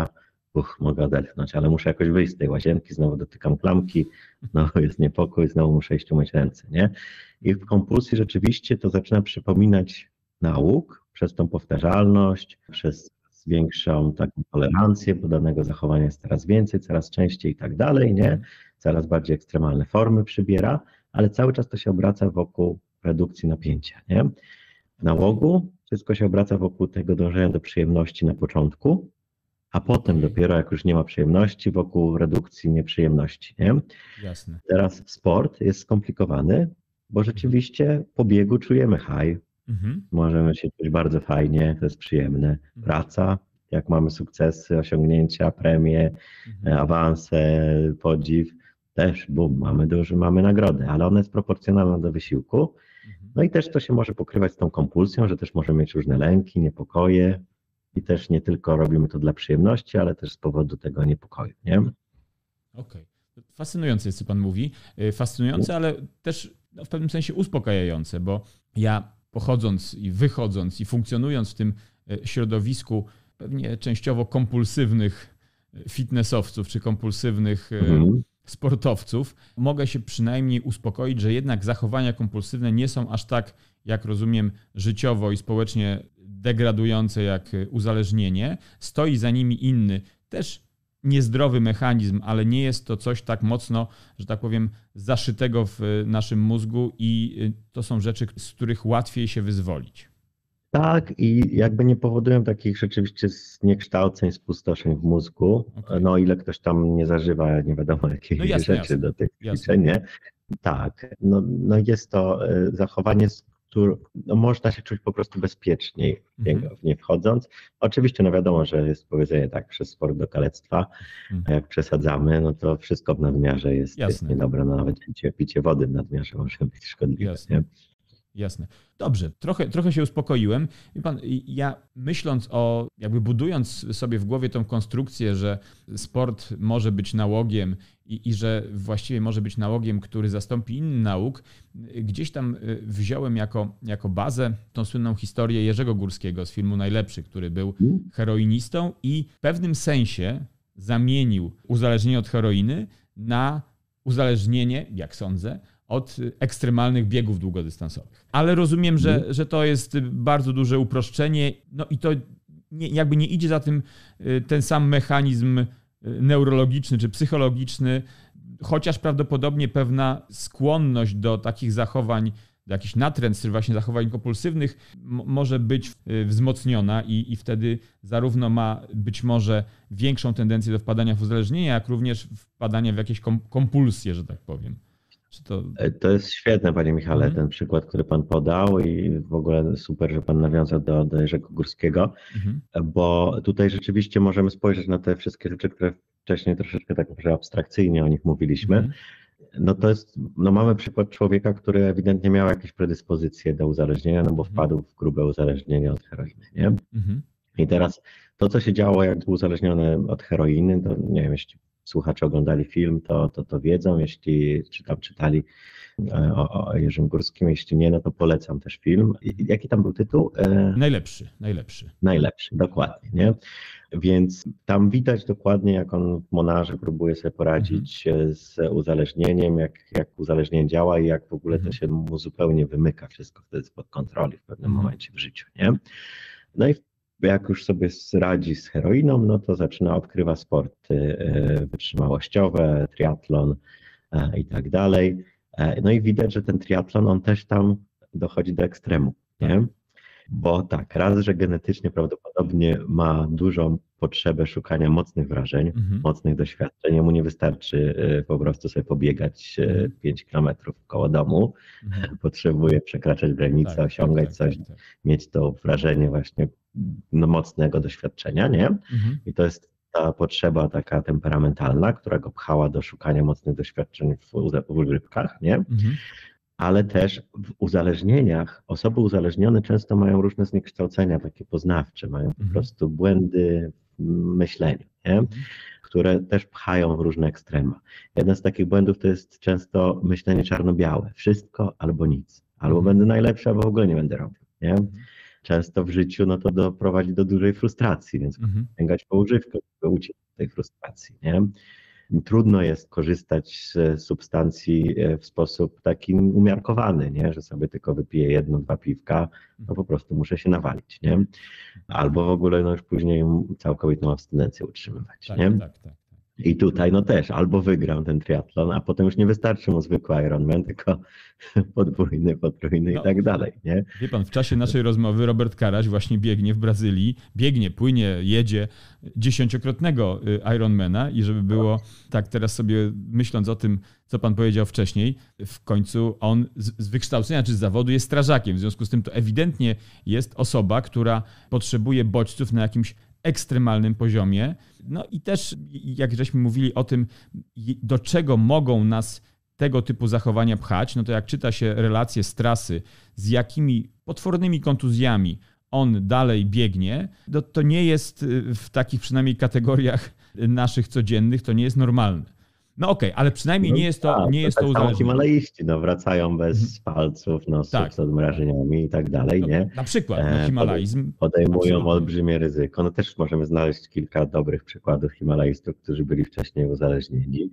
uch, mogę odetchnąć, ale muszę jakoś wyjść z tej łazienki, znowu dotykam klamki, no jest niepokój, znowu muszę iść umyć ręce, nie? I w kompulsji rzeczywiście to zaczyna przypominać nauk przez tą powtarzalność, przez większą taką tolerancję, bo danego zachowania jest coraz więcej, coraz częściej i tak dalej, nie? Coraz bardziej ekstremalne formy przybiera, ale cały czas to się obraca wokół redukcji napięcia, nie? W nałogu wszystko się obraca wokół tego dążenia do przyjemności na początku, a potem dopiero jak już nie ma przyjemności, wokół redukcji nieprzyjemności, nie? Jasne. Teraz sport jest skomplikowany, bo rzeczywiście po biegu czujemy high, mhm. możemy się czuć bardzo fajnie, to jest przyjemne. Praca, jak mamy sukcesy, osiągnięcia, premie, mhm. awanse, podziw, też bum, mamy duży, mamy nagrodę, ale ona jest proporcjonalna do wysiłku. No i też to się może pokrywać z tą kompulsją, że też możemy mieć różne lęki, niepokoje i też nie tylko robimy to dla przyjemności, ale też z powodu tego niepokoju, nie? Okej. Okay. Fascynujące jest, co pan mówi. Fascynujące, ale też w pewnym sensie uspokajające, bo ja pochodząc i wychodząc i funkcjonując w tym środowisku pewnie częściowo kompulsywnych fitnessowców czy kompulsywnych mhm. sportowców, mogę się przynajmniej uspokoić, że jednak zachowania kompulsywne nie są aż tak, jak rozumiem, życiowo i społecznie degradujące jak uzależnienie. Stoi za nimi inny, też niezdrowy mechanizm, ale nie jest to coś tak mocno, że tak powiem, zaszytego w naszym mózgu i to są rzeczy, z których łatwiej się wyzwolić. Tak, i jakby nie powodują takich rzeczywiście zniekształceń, spustoszeń w mózgu, okay. no ile ktoś tam nie zażywa nie wiadomo jakiej no jasne, rzeczy jasne. do tych ćwiczeń, nie? Tak, no, no jest to zachowanie, które no można się czuć po prostu bezpieczniej mm-hmm. w nie wchodząc. Oczywiście no wiadomo, że jest powiedzenie tak, przez sport do kalectwa, mm. a jak przesadzamy, no to wszystko w nadmiarze jest, jest niedobre, no nawet picie, picie wody w nadmiarze może być szkodliwe. Nie? Jasne. Dobrze, trochę, trochę się uspokoiłem. Wie pan, ja myśląc o, jakby budując sobie w głowie tą konstrukcję, że sport może być nałogiem i, i że właściwie może być nałogiem, który zastąpi inny nauk, gdzieś tam wziąłem jako, jako bazę tą słynną historię Jerzego Górskiego z filmu Najlepszy, który był heroinistą i w pewnym sensie zamienił uzależnienie od heroiny na uzależnienie, jak sądzę, od ekstremalnych biegów długodystansowych. Ale rozumiem, że, że to jest bardzo duże uproszczenie, no i to nie, jakby nie idzie za tym ten sam mechanizm neurologiczny czy psychologiczny, chociaż prawdopodobnie pewna skłonność do takich zachowań, do jakichś natręstw, czy właśnie zachowań kompulsywnych m- może być wzmocniona i, i wtedy zarówno ma być może większą tendencję do wpadania w uzależnienie, jak również wpadania w jakieś kom- kompulsje, że tak powiem. To... to jest świetne, panie Michale, mhm. ten przykład, który pan podał i w ogóle super, że pan nawiązał do, do Jerzego Górskiego, mhm. bo tutaj rzeczywiście możemy spojrzeć na te wszystkie rzeczy, które wcześniej troszeczkę tak może abstrakcyjnie o nich mówiliśmy. Mhm. No to jest, no mamy przykład człowieka, który ewidentnie miał jakieś predyspozycje do uzależnienia, no bo mhm. wpadł w grube uzależnienie od heroiny, nie? Mhm. I teraz to, co się działo, jak był uzależniony od heroiny, to nie wiem, jeśli słuchacze oglądali film, to, to, to wiedzą, jeśli czy tam czytali o, o Jerzym Górskim, jeśli nie, no to polecam też film. I, jaki tam był tytuł? Najlepszy, najlepszy. Najlepszy, dokładnie, nie? Więc tam widać dokładnie, jak on w Monarze próbuje sobie poradzić mhm. z uzależnieniem, jak, jak uzależnienie działa i jak w ogóle mhm. to się mu zupełnie wymyka wszystko wtedy spod kontroli w pewnym mhm. momencie w życiu, nie? No i jak już sobie radzi z heroiną, no to zaczyna, odkrywa sporty wytrzymałościowe, triatlon i tak dalej. No i widać, że ten triatlon, on też tam dochodzi do ekstremu, nie? Bo tak, raz, że genetycznie prawdopodobnie ma dużą potrzebę szukania mocnych wrażeń, mhm. mocnych doświadczeń. Jemu nie wystarczy po prostu sobie pobiegać mhm. pięć kilometrów koło domu. Mhm. Potrzebuje przekraczać granice, tak, osiągać tak, coś, tak, tak. mieć to wrażenie właśnie no, mocnego doświadczenia, nie? Mhm. I to jest ta potrzeba taka temperamentalna, która go pchała do szukania mocnych doświadczeń w, w ugrywkach, nie? Mhm. Ale też w uzależnieniach, osoby uzależnione często mają różne zniekształcenia takie poznawcze, mają po mhm. prostu błędy w myśleniu, nie? Mhm. które też pchają w różne ekstrema. Jeden z takich błędów to jest często myślenie czarno-białe, wszystko albo nic, albo mhm. będę najlepszy, albo w ogóle nie będę robił, nie? Mhm. często w życiu no to doprowadzi do dużej frustracji, więc Mhm. sięgać po używkę, żeby uciec z tej frustracji, nie? Trudno jest korzystać z substancji w sposób taki umiarkowany, nie? Że sobie tylko wypiję jedno, dwa piwka, no po prostu muszę się nawalić, nie? Albo w ogóle no już później całkowitą abstynencję utrzymywać, Tak, nie? tak, tak. I tutaj no też albo wygram ten triatlon, a potem już nie wystarczy mu zwykły Ironman, tylko podwójny, potrójny No, i tak dalej, nie? Wie pan, w czasie naszej rozmowy Robert Karaś właśnie biegnie w Brazylii, biegnie, płynie, jedzie dziesięciokrotnego Ironmana i żeby było tak teraz sobie myśląc o tym, co pan powiedział wcześniej, w końcu on z, z wykształcenia czy z zawodu jest strażakiem, w związku z tym to ewidentnie jest osoba, która potrzebuje bodźców na jakimś ekstremalnym poziomie. No i też, jak żeśmy mówili o tym, do czego mogą nas tego typu zachowania pchać, no to jak czyta się relacje z trasy, z jakimi potwornymi kontuzjami on dalej biegnie, to, to nie jest w takich przynajmniej kategoriach naszych codziennych, to nie jest normalne. No okej, okay, ale przynajmniej no nie jest to, tak, nie jest tak to uzależnienie. Himalaiści no, wracają bez Mhm. palców, no, Tak. z odmrażeniami i tak dalej, No, nie? na przykład no, himalaizm. Podejmują absolutnie. olbrzymie ryzyko. No też możemy znaleźć kilka dobrych przykładów himalaistów, którzy byli wcześniej uzależnieni.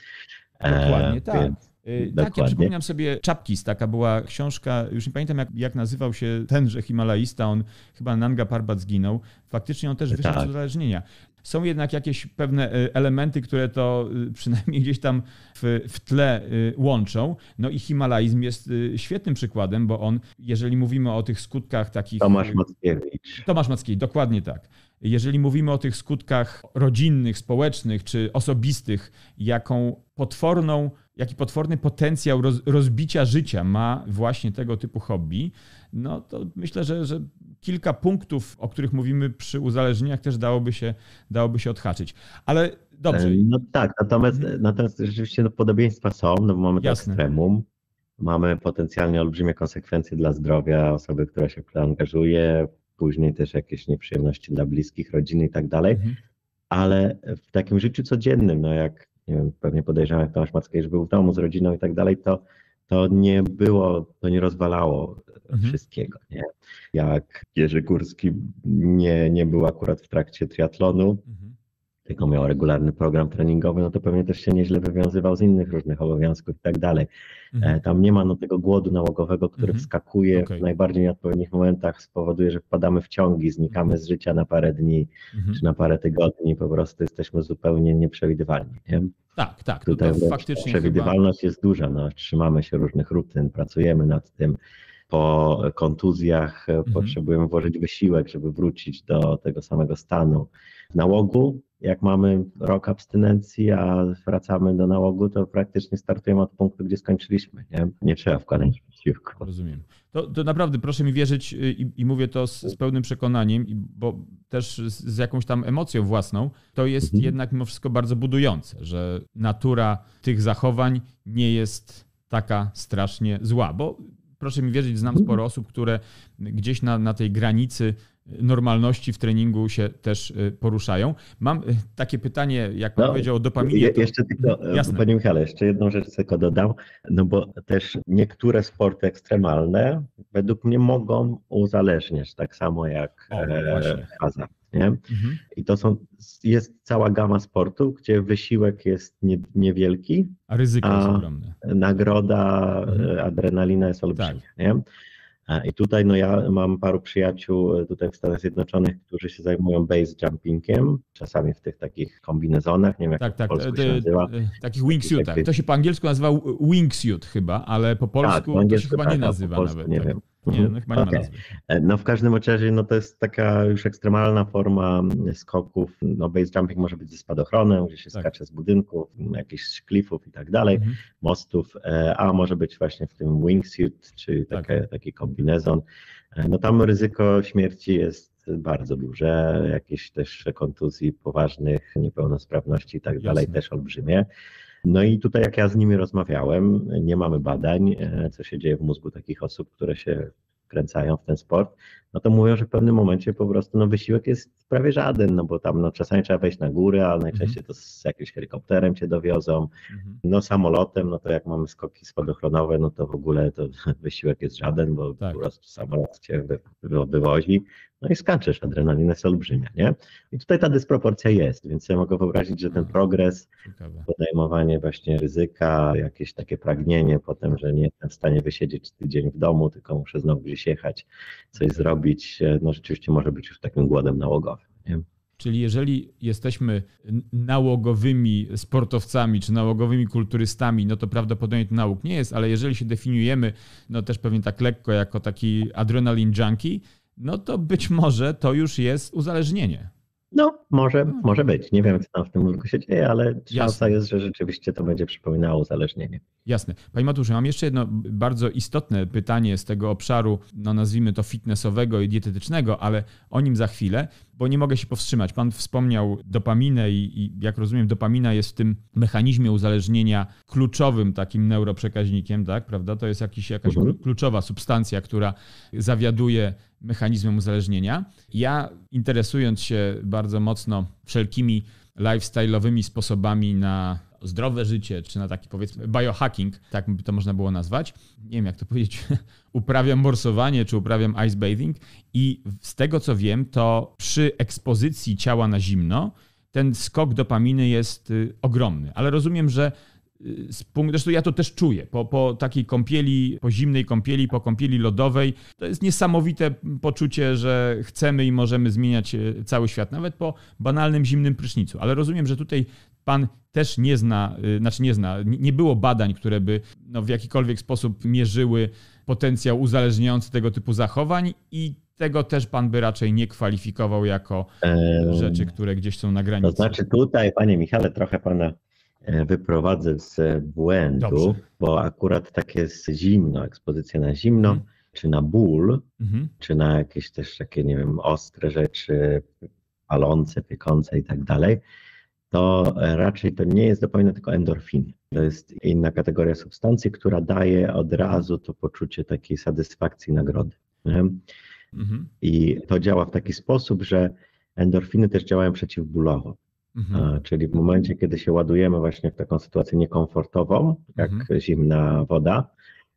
Dokładnie e, tak. Więc, Tak, ja dokładnie. przypominam sobie Chapkis, taka była książka, już nie pamiętam jak, jak nazywał się tenże himalaista, on chyba Nanga Parbat zginął. Faktycznie on też wyszedł Tak. z uzależnienia. Są jednak jakieś pewne elementy, które to przynajmniej gdzieś tam w, w tle łączą. No i himalaizm jest świetnym przykładem, bo on, jeżeli mówimy o tych skutkach takich... Tomasz Mackiewicz. Tomasz Mackiewicz, dokładnie tak. Jeżeli mówimy o tych skutkach rodzinnych, społecznych czy osobistych, jaką potworną, jaki potworny potencjał roz, rozbicia życia ma właśnie tego typu hobby, no to myślę, że, że kilka punktów, o których mówimy przy uzależnieniach, też dałoby się, dałoby się odhaczyć. Ale dobrze. No tak, natomiast, natomiast rzeczywiście no, podobieństwa są, no bo mamy to Jasne. ekstremum, mamy potencjalnie olbrzymie konsekwencje dla zdrowia osoby, która się w to angażuje, później też jakieś nieprzyjemności dla bliskich, rodziny i tak dalej, Mhm. ale w takim życiu codziennym, no jak nie wiem, pewnie podejrzewam, jak Tomasz Mackiewicz był w domu z rodziną i tak dalej, to, to nie było, to nie rozwalało Mhm. wszystkiego, nie? Jak Jerzy Górski nie, nie był akurat w trakcie triatlonu, Mhm. tylko miał regularny program treningowy, no to pewnie też się nieźle wywiązywał z innych różnych obowiązków i tak dalej. Mhm. Tam nie ma no tego głodu nałogowego, który Mhm. wskakuje Okay. w najbardziej nieodpowiednich momentach, spowoduje, że wpadamy w ciągi, znikamy z życia na parę dni Mhm. czy na parę tygodni, po prostu jesteśmy zupełnie nieprzewidywalni. Nie? Tak, tak. No Tutaj to faktycznie przewidywalność chyba... jest duża, no, trzymamy się różnych rutyn, pracujemy nad tym. Po kontuzjach Mhm. potrzebujemy włożyć wysiłek, żeby wrócić do tego samego stanu. W nałogu, jak mamy rok abstynencji, a wracamy do nałogu, to praktycznie startujemy od punktu, gdzie skończyliśmy. Nie, nie trzeba wkładać wysiłku. Rozumiem. To, to naprawdę proszę mi wierzyć i, i mówię to z, z pełnym przekonaniem, bo też z, z jakąś tam emocją własną, to jest Mhm. jednak mimo wszystko bardzo budujące, że natura tych zachowań nie jest taka strasznie zła, bo proszę mi wierzyć, znam sporo osób, które gdzieś na, na tej granicy normalności w treningu się też poruszają. Mam takie pytanie, jak pan no, powiedział o dopaminie. To... Jeszcze tylko, Jasne. Panie Michale, jeszcze jedną rzecz tylko dodam, no bo też niektóre sporty ekstremalne według mnie mogą uzależniać, tak samo jak O, e, hazard. Nie? Mhm. I to są, jest cała gama sportów, gdzie wysiłek jest nie, niewielki, a ryzyko jest a ogromne. nagroda, Mhm. adrenalina jest olbrzymia. Tak. Nie? I tutaj no ja mam paru przyjaciół tutaj w Stanach Zjednoczonych, którzy się zajmują base jumpingiem, czasami w tych takich kombinezonach, nie wiem jak Tak, to tak, po polsku te, się nazywa. takich wingsuitach. To się po angielsku nazywa wingsuit chyba, ale po polsku tak, po to angielsku się chyba tak, nie a nazywa po polsku nawet. nie tak. wiem. Nie, no chyba nie Okay. ma nazwy. No w każdym razie no to jest taka już ekstremalna forma skoków. No base jumping może być ze spadochronem, gdzie się Tak. skacze z budynków, jakichś klifów i tak dalej, Mhm. mostów, a może być właśnie w tym wingsuit, czyli Tak. takie, taki kombinezon. No tam ryzyko śmierci jest bardzo duże, jakieś też kontuzji poważnych, niepełnosprawności i tak Jasne. dalej też olbrzymie. No i tutaj jak ja z nimi rozmawiałem, nie mamy badań, co się dzieje w mózgu takich osób, które się wkręcają w ten sport, no to mówią, że w pewnym momencie po prostu no, wysiłek jest prawie żaden, no bo tam no, czasami trzeba wejść na górę, ale najczęściej to z jakimś helikopterem cię dowiozą, Mhm. no samolotem, no to jak mamy skoki spadochronowe, no to w ogóle to wysiłek jest żaden, bo Tak. po prostu samolot cię wy, wy, wywozi, no i skaczesz, adrenalina jest olbrzymia, nie? I tutaj ta dysproporcja jest, więc ja mogę wyobrazić, że ten progres, Ciekawe. podejmowanie właśnie ryzyka, jakieś takie pragnienie potem, że nie jestem w stanie wysiedzieć tydzień w domu, tylko muszę znowu gdzieś jechać, coś zrobić, no rzeczywiście może być już takim głodem nałogowym, nie? Czyli jeżeli jesteśmy nałogowymi sportowcami czy nałogowymi kulturystami, no to prawdopodobnie to nauk nie jest, ale jeżeli się definiujemy, no też pewnie tak lekko jako taki adrenaline junkie, no to być może to już jest uzależnienie. No, może, może być. Nie wiem, co tam w tym mózgu się dzieje, ale szansa Jasne. jest, że rzeczywiście to będzie przypominało uzależnienie. Jasne. Panie Mateuszu, mam jeszcze jedno bardzo istotne pytanie z tego obszaru, no nazwijmy to fitnessowego i dietetycznego, ale o nim za chwilę, bo nie mogę się powstrzymać. Pan wspomniał dopaminę i, i jak rozumiem, dopamina jest w tym mechanizmie uzależnienia kluczowym takim neuroprzekaźnikiem, tak, prawda? To jest jakiś, jakaś Mhm. kluczowa substancja, która zawiaduje mechanizmem uzależnienia. Ja, interesując się bardzo mocno wszelkimi lifestyle'owymi sposobami na zdrowe życie, czy na taki powiedzmy biohacking, tak by to można było nazwać, nie wiem jak to powiedzieć, uprawiam morsowanie, czy uprawiam ice bathing i z tego co wiem, to przy ekspozycji ciała na zimno ten skok dopaminy jest ogromny, ale rozumiem, że z punktu, zresztą ja to też czuję, po, po takiej kąpieli, po zimnej kąpieli, po kąpieli lodowej, to jest niesamowite poczucie, że chcemy i możemy zmieniać cały świat, nawet po banalnym zimnym prysznicu, ale rozumiem, że tutaj pan też nie zna, znaczy nie zna, nie było badań, które by no, w jakikolwiek sposób mierzyły potencjał uzależniający tego typu zachowań i tego też pan by raczej nie kwalifikował jako Ehm, rzeczy, które gdzieś są na granicy. To znaczy tutaj, panie Michale, trochę pana wyprowadzę z błędu, Dobrze. bo akurat tak jest zimno, ekspozycja na zimno, Mhm. czy na ból, Mhm. czy na jakieś też takie, nie wiem, ostre rzeczy, palące, piekące i tak dalej, to raczej to nie jest dopamina, tylko endorfiny. To jest inna kategoria substancji, która daje od razu to poczucie takiej satysfakcji, nagrody. Nie? Mhm. I to działa w taki sposób, że endorfiny też działają przeciwbólowo. Mhm. A, czyli w momencie, kiedy się ładujemy właśnie w taką sytuację niekomfortową, jak Mhm. zimna woda,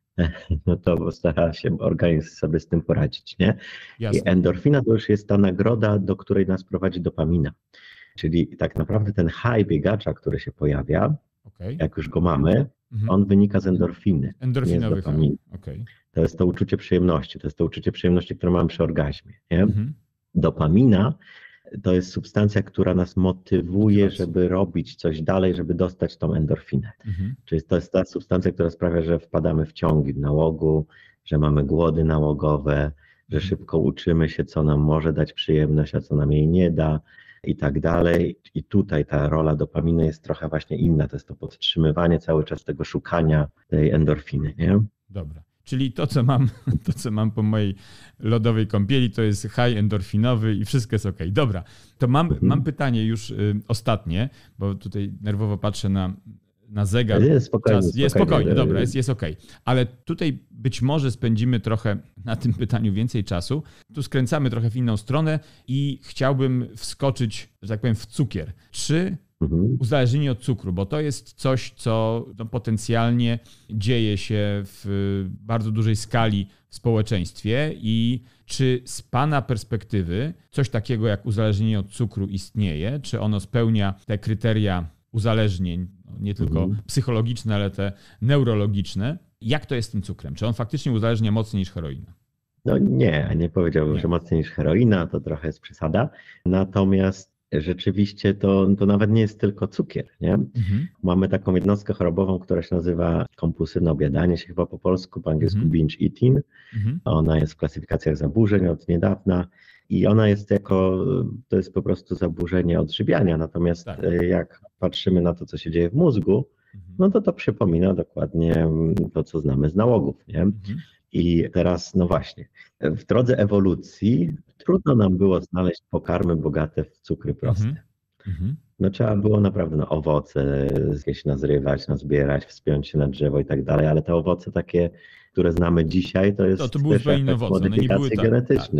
no to stara się organizm sobie z tym poradzić, nie? I Jasne. endorfina to już jest ta nagroda, do której nas prowadzi dopamina. Czyli tak naprawdę ten high biegacza, który się pojawia, Okej. jak już go mamy, Mhm. on wynika z endorfiny, nie z Endorfinowy dopaminy. Okej. To jest to uczucie przyjemności, to jest to uczucie przyjemności, które mamy przy orgazmie, nie? Mhm. Dopamina to jest substancja, która nas motywuje, Motywacja. żeby robić coś dalej, żeby dostać tą endorfinę. Mhm. Czyli to jest ta substancja, która sprawia, że wpadamy w ciągi nałogu, że mamy głody nałogowe, że Mhm. szybko uczymy się, co nam może dać przyjemność, a co nam jej nie da i tak dalej. I tutaj ta rola dopaminy jest trochę właśnie inna. To jest to podtrzymywanie cały czas tego szukania tej endorfiny, nie? Dobra. Czyli to co, mam, to, co mam po mojej lodowej kąpieli, to jest high endorfinowy i wszystko jest okej. Dobra, to mam, Mhm. mam pytanie już y, ostatnie, bo tutaj nerwowo patrzę na, na zegar. Jest spokojnie, Czas, jest spokojnie. spokojnie, dobra, jest, jest okej. Ale tutaj być może spędzimy trochę na tym pytaniu więcej czasu. Tu skręcamy trochę w inną stronę i chciałbym wskoczyć, że tak powiem, w cukier. Czy Mhm. uzależnienie od cukru, bo to jest coś, co no, potencjalnie dzieje się w bardzo dużej skali w społeczeństwie i czy z pana perspektywy coś takiego jak uzależnienie od cukru istnieje? Czy ono spełnia te kryteria uzależnień, no, nie tylko Mhm. psychologiczne, ale te neurologiczne? Jak to jest z tym cukrem? Czy on faktycznie uzależnia mocniej niż heroina? No nie, nie powiedziałbym, Nie. że mocniej niż heroina, to trochę jest przesada. Natomiast rzeczywiście to, to nawet nie jest tylko cukier, nie? Mhm. Mamy taką jednostkę chorobową, która się nazywa kompulsywne objadanie się chyba po polsku, po angielsku Mhm. binge eating. Mhm. Ona jest w klasyfikacjach zaburzeń od niedawna i ona jest jako, to jest po prostu zaburzenie odżywiania. Natomiast Tak. y, jak patrzymy na to, co się dzieje w mózgu, Mhm. no to to przypomina dokładnie mm, to, co znamy z nałogów, nie? Mhm. I teraz, no właśnie, w drodze ewolucji trudno nam było znaleźć pokarmy bogate w cukry proste. Mhm. Mhm. No trzeba było naprawdę no, owoce jakieś nazrywać, nazbierać, wspiąć się na drzewo i tak dalej, ale te owoce takie, które znamy dzisiaj, to jest To, to były też zupełnie inne efekt owoce, one nie były modyfikacji tak, genetycznych.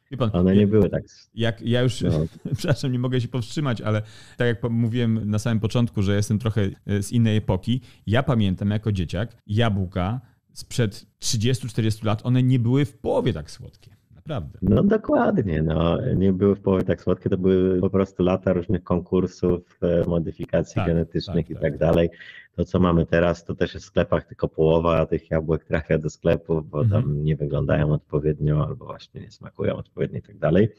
Wie pan, one nie były tak... Jak ja już, no. przepraszam, nie mogę się powstrzymać, ale tak jak mówiłem na samym początku, że jestem trochę z innej epoki, ja pamiętam jako dzieciak jabłka sprzed trzydziestu czterdziestu lat, one nie były w połowie tak słodkie. Naprawdę. No dokładnie, no. Nie były w połowie tak słodkie, to były po prostu lata różnych konkursów, modyfikacji tak, genetycznych tak, i tak, tak dalej. To, co mamy teraz, to też jest w sklepach tylko połowa tych jabłek trafia do sklepów, bo mhm. tam nie wyglądają odpowiednio albo właśnie nie smakują odpowiednio i tak dalej.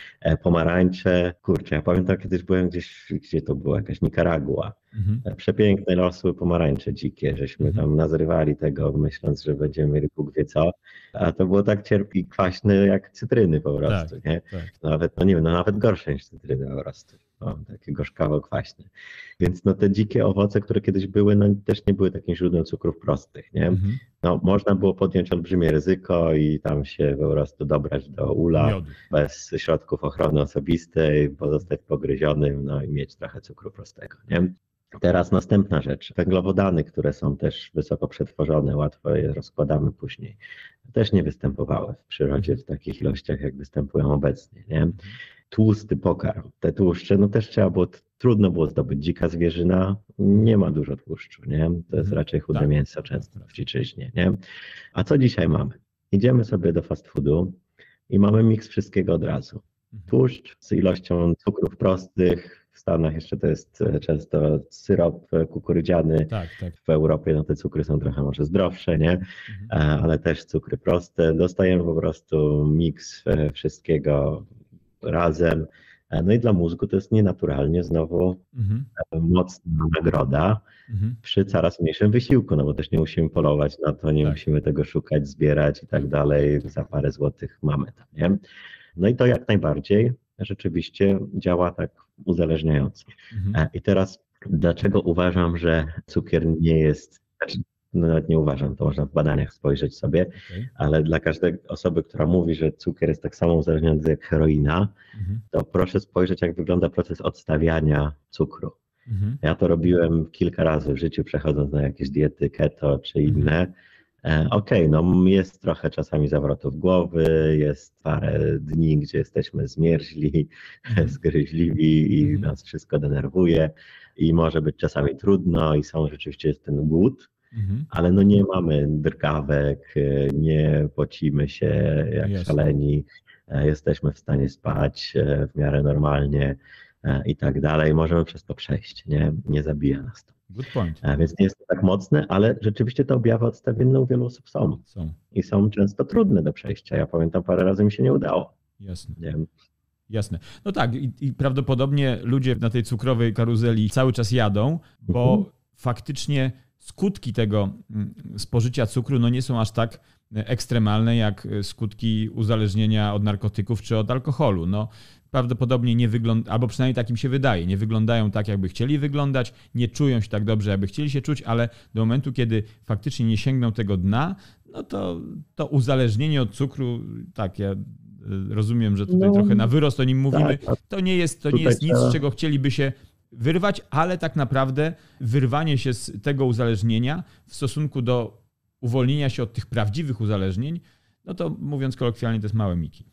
Pomarańcze, kurczę, ja pamiętam kiedyś byłem gdzieś, gdzie to była jakaś Nikaragua. Mhm. Przepiękne rosły pomarańcze dzikie, żeśmy mhm. tam nazrywali tego, myśląc, że będziemy mieli Bóg wie co, a to było tak cierpkie i kwaśne jak cytryny po prostu, tak, nie? Tak. Nawet, no nie wiem, no nawet gorsze niż cytryny po prostu. No, takie gorzkawo-kwaśne. Więc no te dzikie owoce, które kiedyś były, no też nie były takim źródłem cukrów prostych, nie? Mhm. No można było podjąć olbrzymie ryzyko i tam się po prostu dobrać do ula Miodu. Bez środków ochrony osobistej, pozostać pogryzionym, no i mieć trochę cukru prostego, nie? Teraz następna rzecz, węglowodany, które są też wysoko przetworzone, łatwo je rozkładamy później, też nie występowały w przyrodzie w takich ilościach, jak występują obecnie, nie? Tłusty pokarm, te tłuszcze, no też trzeba było, trudno było zdobyć. Dzika zwierzyna nie ma dużo tłuszczu, nie? To jest raczej chude tak. mięso często w dziczyźnie, nie? A co dzisiaj mamy? Idziemy sobie do fast foodu i mamy miks wszystkiego od razu. Tłuszcz z ilością cukrów prostych, w Stanach jeszcze to jest często syrop kukurydziany, tak, tak. W Europie no te cukry są trochę może zdrowsze, nie? Mhm. Ale też cukry proste. Dostajemy po prostu miks wszystkiego razem. No i dla mózgu to jest nienaturalnie znowu mhm. mocna nagroda mhm. przy coraz mniejszym wysiłku, no bo też nie musimy polować na to, nie tak. musimy tego szukać, zbierać i tak dalej. Za parę złotych mamy to, nie? No i to jak najbardziej rzeczywiście działa tak uzależniająco. Mhm. I teraz dlaczego uważam, że cukier nie jest, znaczy, no nawet nie uważam, to można w badaniach spojrzeć sobie, okay. ale dla każdej osoby, która mówi, że cukier jest tak samo uzależniający jak heroina, mhm. to proszę spojrzeć, jak wygląda proces odstawiania cukru. Mhm. Ja to robiłem kilka razy w życiu, przechodząc na jakieś diety keto czy inne. Mhm. Okej, okay, no jest trochę czasami zawrotów głowy, jest parę dni, gdzie jesteśmy zmierzli, mm. zgryźliwi i mm. nas wszystko denerwuje i może być czasami trudno i są rzeczywiście jest ten głód, mm. ale no nie mamy drgawek, nie pocimy się jak yes. szaleni, jesteśmy w stanie spać w miarę normalnie i tak dalej, możemy przez to przejść, nie, nie zabija nas to. Good point. Więc nie jest to tak mocne, ale rzeczywiście te objawy odstawienne u wielu osób są. są. I są często trudne do przejścia. Ja pamiętam, parę razy mi się nie udało. Jasne. Nie wiem. Jasne. No tak i, i prawdopodobnie ludzie na tej cukrowej karuzeli cały czas jadą, bo mhm. faktycznie skutki tego spożycia cukru no nie są aż tak ekstremalne jak skutki uzależnienia od narkotyków czy od alkoholu. No, prawdopodobnie nie wygląda, albo przynajmniej tak im się wydaje, nie wyglądają tak, jakby chcieli wyglądać, nie czują się tak dobrze, jakby chcieli się czuć, ale do momentu, kiedy faktycznie nie sięgną tego dna, no to, to uzależnienie od cukru, tak, ja rozumiem, że tutaj no, trochę na wyrost o nim mówimy, tak, to nie jest, to nie jest nic, z czego chcieliby się wyrwać, ale tak naprawdę wyrwanie się z tego uzależnienia w stosunku do uwolnienia się od tych prawdziwych uzależnień, no to mówiąc kolokwialnie, to jest małe miki.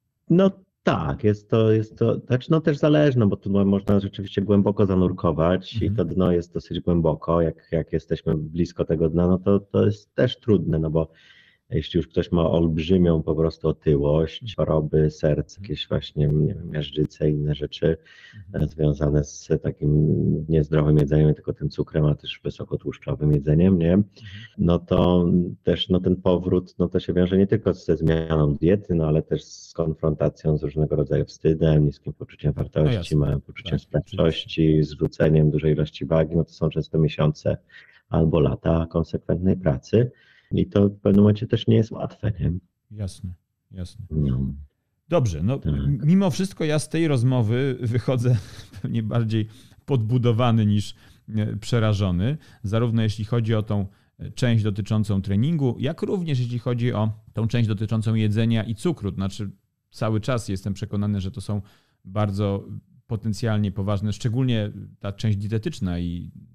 No tak, jest to, jest to, znaczy no też zależne, bo tu można rzeczywiście głęboko zanurkować mhm. i to dno jest dosyć głęboko, jak, jak jesteśmy blisko tego dna, no to, to jest też trudne, no bo jeśli już ktoś ma olbrzymią po prostu otyłość, choroby serc, jakieś właśnie, nie wiem, miażdżyce i inne rzeczy mhm. związane z takim niezdrowym jedzeniem, tylko tym cukrem, a też wysokotłuszczowym jedzeniem, nie? No to też no ten powrót, no to się wiąże nie tylko ze zmianą diety, no ale też z konfrontacją z różnego rodzaju wstydem, niskim poczuciem wartości, no małym poczuciem tak, sprawczości, zrzuceniem dużej ilości wagi, no to są często miesiące albo lata konsekwentnej pracy. I to w pewnym momencie też nie jest łatwe, nie? Jasne, jasne. No. Dobrze, no tak. Mimo wszystko ja z tej rozmowy wychodzę pewnie bardziej podbudowany niż przerażony, zarówno jeśli chodzi o tą część dotyczącą treningu, jak również jeśli chodzi o tą część dotyczącą jedzenia i cukru. Znaczy cały czas jestem przekonany, że to są bardzo potencjalnie poważne, szczególnie ta część dietetyczna i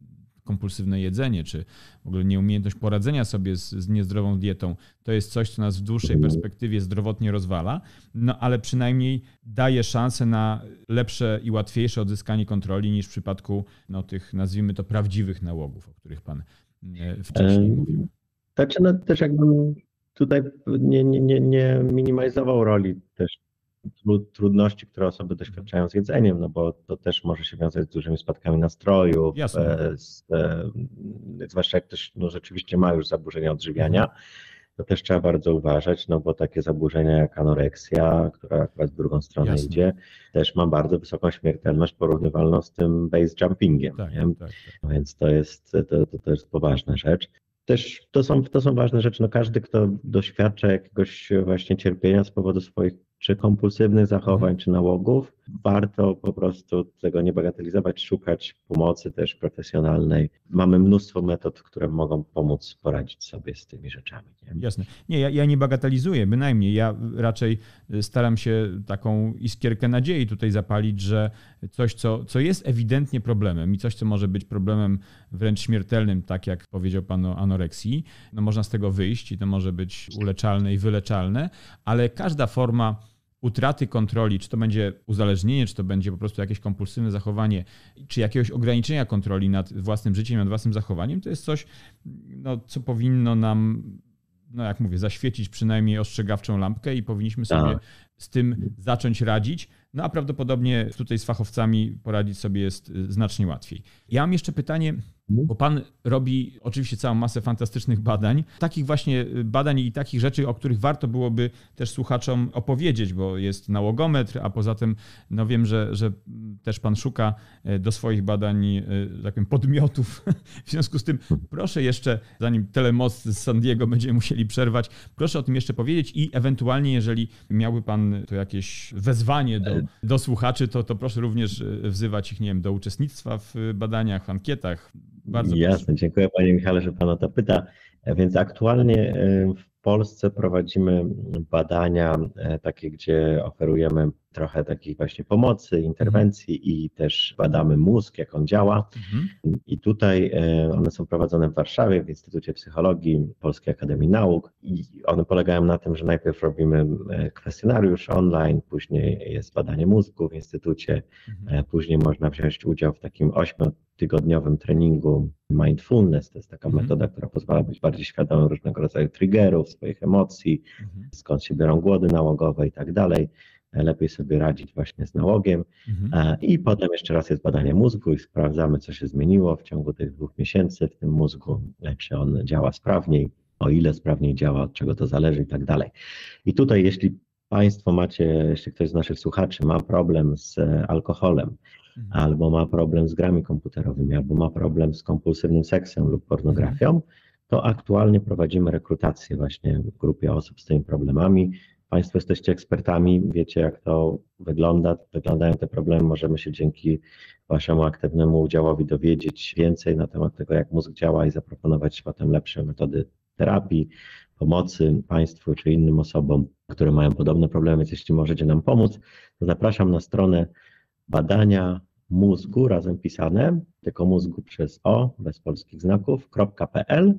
kompulsywne jedzenie, czy w ogóle nieumiejętność poradzenia sobie z, z niezdrową dietą, to jest coś, co nas w dłuższej perspektywie zdrowotnie rozwala, no ale przynajmniej daje szansę na lepsze i łatwiejsze odzyskanie kontroli niż w przypadku no, tych, nazwijmy to, prawdziwych nałogów, o których pan wcześniej um, mówił. Znaczy, no też jakbym tutaj nie, nie, nie, nie minimalizował roli też trudności, które osoby doświadczają z jedzeniem, no bo to też może się wiązać z dużymi spadkami nastroju, z, zwłaszcza jak ktoś no, rzeczywiście ma już zaburzenia odżywiania, to też trzeba bardzo uważać, no bo takie zaburzenia jak anoreksja, która akurat w drugą stronę Jasne. idzie, też ma bardzo wysoką śmiertelność porównywalną z tym base jumpingiem, tak, nie? Tak, tak. Więc to jest, to, to, to jest poważna rzecz. Też to są, to są ważne rzeczy, no każdy, kto doświadcza jakiegoś właśnie cierpienia z powodu swoich czy kompulsywnych zachowań, mhm. czy nałogów, warto po prostu tego nie bagatelizować, szukać pomocy też profesjonalnej. Mamy mnóstwo metod, które mogą pomóc poradzić sobie z tymi rzeczami. Nie? Jasne. Nie, ja, ja nie bagatelizuję, bynajmniej. Ja raczej staram się taką iskierkę nadziei tutaj zapalić, że coś, co, co jest ewidentnie problemem i coś, co może być problemem wręcz śmiertelnym, tak jak powiedział pan o anoreksji, no można z tego wyjść i to może być uleczalne i wyleczalne, ale każda forma utraty kontroli, czy to będzie uzależnienie, czy to będzie po prostu jakieś kompulsywne zachowanie, czy jakiegoś ograniczenia kontroli nad własnym życiem, nad własnym zachowaniem, to jest coś, no, co powinno nam, no jak mówię, zaświecić przynajmniej ostrzegawczą lampkę i powinniśmy sobie z tym zacząć radzić. No a prawdopodobnie tutaj z fachowcami poradzić sobie jest znacznie łatwiej. Ja mam jeszcze pytanie, bo pan robi oczywiście całą masę fantastycznych badań, takich właśnie badań i takich rzeczy, o których warto byłoby też słuchaczom opowiedzieć, bo jest nałogometr, a poza tym no wiem, że, że też pan szuka do swoich badań tak powiem, podmiotów. W związku z tym proszę jeszcze, zanim Telemost z San Diego będziemy musieli przerwać, proszę o tym jeszcze powiedzieć i ewentualnie, jeżeli miałby pan to jakieś wezwanie do, do słuchaczy, to, to proszę również wzywać ich, nie wiem, do uczestnictwa w badaniach, w ankietach. Bardzo Jasne, proszę. Dziękuję panie Michale, że pan o to pyta. Więc aktualnie w Polsce prowadzimy badania takie, gdzie oferujemy trochę takich właśnie pomocy, interwencji mhm. i też badamy mózg, jak on działa. Mhm. I tutaj one są prowadzone w Warszawie, w Instytucie Psychologii Polskiej Akademii Nauk i one polegają na tym, że najpierw robimy kwestionariusz online, później jest badanie mózgu w instytucie, mhm. później można wziąć udział w takim ośmiotygodniowym treningu mindfulness. To jest taka mhm. metoda, która pozwala być bardziej świadomym różnego rodzaju triggerów, swoich emocji, mhm. skąd się biorą głody nałogowe i tak dalej. Lepiej sobie radzić właśnie z nałogiem. Mhm. I potem jeszcze raz jest badanie mózgu i sprawdzamy, co się zmieniło w ciągu tych dwóch miesięcy w tym mózgu, czy on działa sprawniej, o ile sprawniej działa, od czego to zależy i tak dalej. I tutaj jeśli Państwo macie, jeśli ktoś z naszych słuchaczy ma problem z alkoholem, mhm. albo ma problem z grami komputerowymi, albo ma problem z kompulsywnym seksem lub pornografią, mhm. to aktualnie prowadzimy rekrutację właśnie w grupie osób z tymi problemami. Państwo jesteście ekspertami, wiecie jak to wygląda, wyglądają te problemy, możemy się dzięki Waszemu aktywnemu udziałowi dowiedzieć więcej na temat tego, jak mózg działa i zaproponować potem lepsze metody terapii, pomocy Państwu czy innym osobom, które mają podobne problemy, więc jeśli możecie nam pomóc, to zapraszam na stronę badania mózgu, razem pisane, tylko mózgu przez o, bez polskich znaków, .pl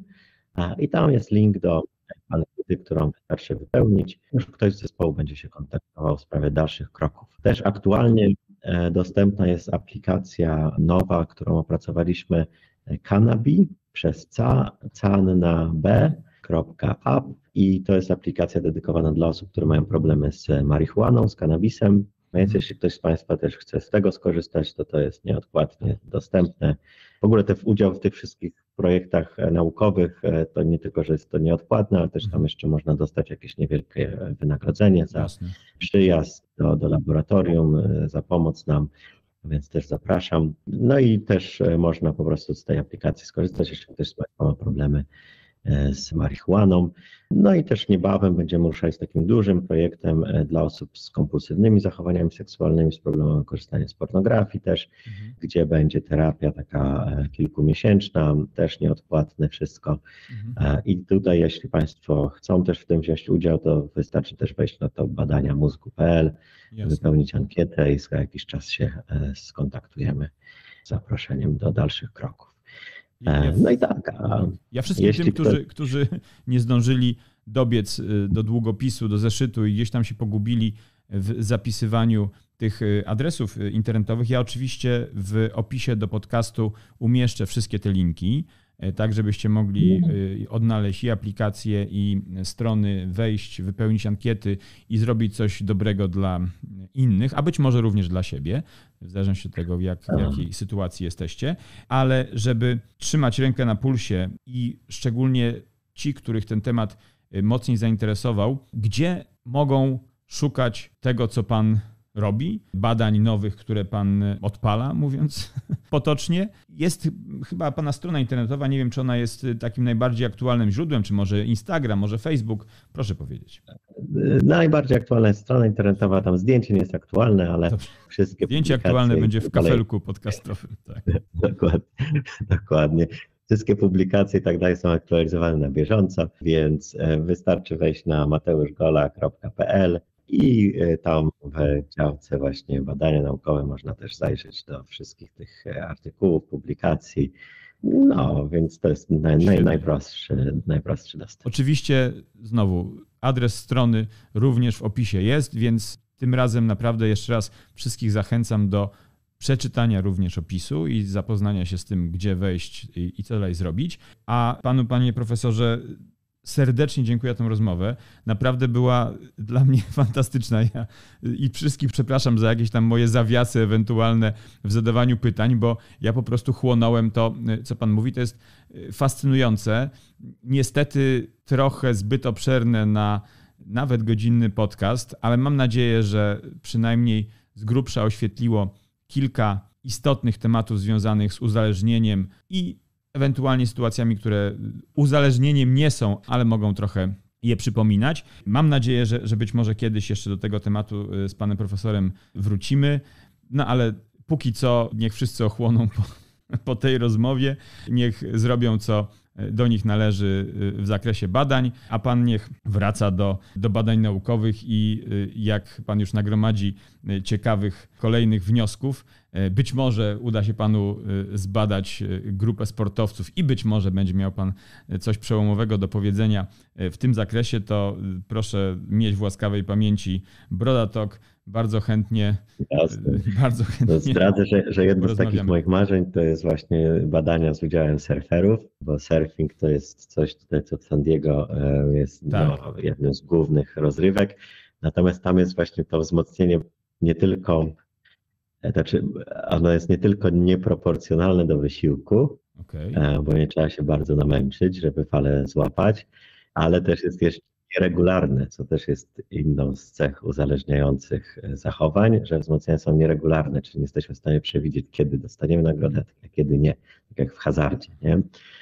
i tam jest link do ankiety, którą wystarczy wypełnić. Już ktoś z zespołu będzie się kontaktował w sprawie dalszych kroków. Też aktualnie dostępna jest aplikacja nowa, którą opracowaliśmy, Canabi przez ca, canna b.app i to jest aplikacja dedykowana dla osób, które mają problemy z marihuaną, z kannabisem. Więc jeśli ktoś z Państwa też chce z tego skorzystać, to to jest nieodpłatnie dostępne. W ogóle te udział w tych wszystkich projektach naukowych to nie tylko, że jest to nieodpłatne, ale też tam jeszcze można dostać jakieś niewielkie wynagrodzenie za Jasne. przyjazd do, do laboratorium, za pomoc nam, więc też zapraszam. No i też można po prostu z tej aplikacji skorzystać, jeśli ktoś z Państwa ma problemy z marihuaną. No i też niebawem będziemy ruszali z takim dużym projektem dla osób z kompulsywnymi zachowaniami seksualnymi, z problemem korzystania z pornografii też, mhm. gdzie będzie terapia taka kilkumiesięczna, też nieodpłatne wszystko. Mhm. I tutaj jeśli Państwo chcą też w tym wziąć udział, to wystarczy też wejść na to badania mózgu kropka p l, Jasne. wypełnić ankietę i za jakiś czas się skontaktujemy z zaproszeniem do dalszych kroków. Ja, no i tak. A ja wszystkim tym, którzy, ktoś... którzy nie zdążyli dobiec do długopisu, do zeszytu i gdzieś tam się pogubili w zapisywaniu tych adresów internetowych, ja oczywiście w opisie do podcastu umieszczę wszystkie te linki, tak żebyście mogli odnaleźć i aplikacje, i strony, wejść, wypełnić ankiety i zrobić coś dobrego dla innych, a być może również dla siebie, w zależności od tego, jak, w jakiej sytuacji jesteście, ale żeby trzymać rękę na pulsie i szczególnie ci, których ten temat mocniej zainteresował, gdzie mogą szukać tego, co Pan robi, badań nowych, które Pan odpala, mówiąc potocznie. Jest chyba Pana strona internetowa, nie wiem, czy ona jest takim najbardziej aktualnym źródłem, czy może Instagram, może Facebook. Proszę powiedzieć. Najbardziej aktualna jest strona internetowa, tam zdjęcie nie jest aktualne, ale Dobrze. Wszystkie zdjęcie aktualne będzie w kafelku podcastowym. Tak. Dokładnie, dokładnie. Wszystkie publikacje i tak dalej są aktualizowane na bieżąco, więc wystarczy wejść na mateuszgola kropka p l i tam w działce właśnie badania naukowe można też zajrzeć do wszystkich tych artykułów, publikacji. No, więc to jest naj, naj, najprostszy, najprostszy dostęp. Oczywiście znowu adres strony również w opisie jest, więc tym razem naprawdę jeszcze raz wszystkich zachęcam do przeczytania również opisu i zapoznania się z tym, gdzie wejść i, i co dalej zrobić. A panu, panie profesorze, serdecznie dziękuję za tę rozmowę. Naprawdę była dla mnie fantastyczna. Ja i wszystkich przepraszam za jakieś tam moje zawiasy ewentualne w zadawaniu pytań, bo ja po prostu chłonąłem to, co pan mówi. To jest fascynujące. Niestety trochę zbyt obszerne na nawet godzinny podcast, ale mam nadzieję, że przynajmniej z grubsza oświetliło kilka istotnych tematów związanych z uzależnieniem i ewentualnie sytuacjami, które uzależnieniem nie są, ale mogą trochę je przypominać. Mam nadzieję, że, że być może kiedyś jeszcze do tego tematu z panem profesorem wrócimy. No ale póki co niech wszyscy ochłoną po, po tej rozmowie. Niech zrobią, co do nich należy w zakresie badań, a pan niech wraca do, do badań naukowych i jak pan już nagromadzi ciekawych kolejnych wniosków, być może uda się panu zbadać grupę sportowców i być może będzie miał pan coś przełomowego do powiedzenia w tym zakresie, to proszę mieć w łaskawej pamięci Brodatalk. Bardzo chętnie. Jasne. Bardzo chętnie. No zdradzę, że, że jedno z takich moich marzeń to jest właśnie badania z udziałem surferów, bo surfing to jest coś tutaj, co w San Diego jest tak. no, jednym z głównych rozrywek. Natomiast tam jest właśnie to wzmocnienie nie tylko, znaczy ono jest nie tylko nieproporcjonalne do wysiłku, okay. bo nie trzeba się bardzo namęczyć, żeby falę złapać, ale też jest jeszcze nieregularne, co też jest inną z cech uzależniających zachowań, że wzmocnienia są nieregularne, czyli nie jesteśmy w stanie przewidzieć, kiedy dostaniemy nagrodę, a kiedy nie, tak jak w hazardzie, nie?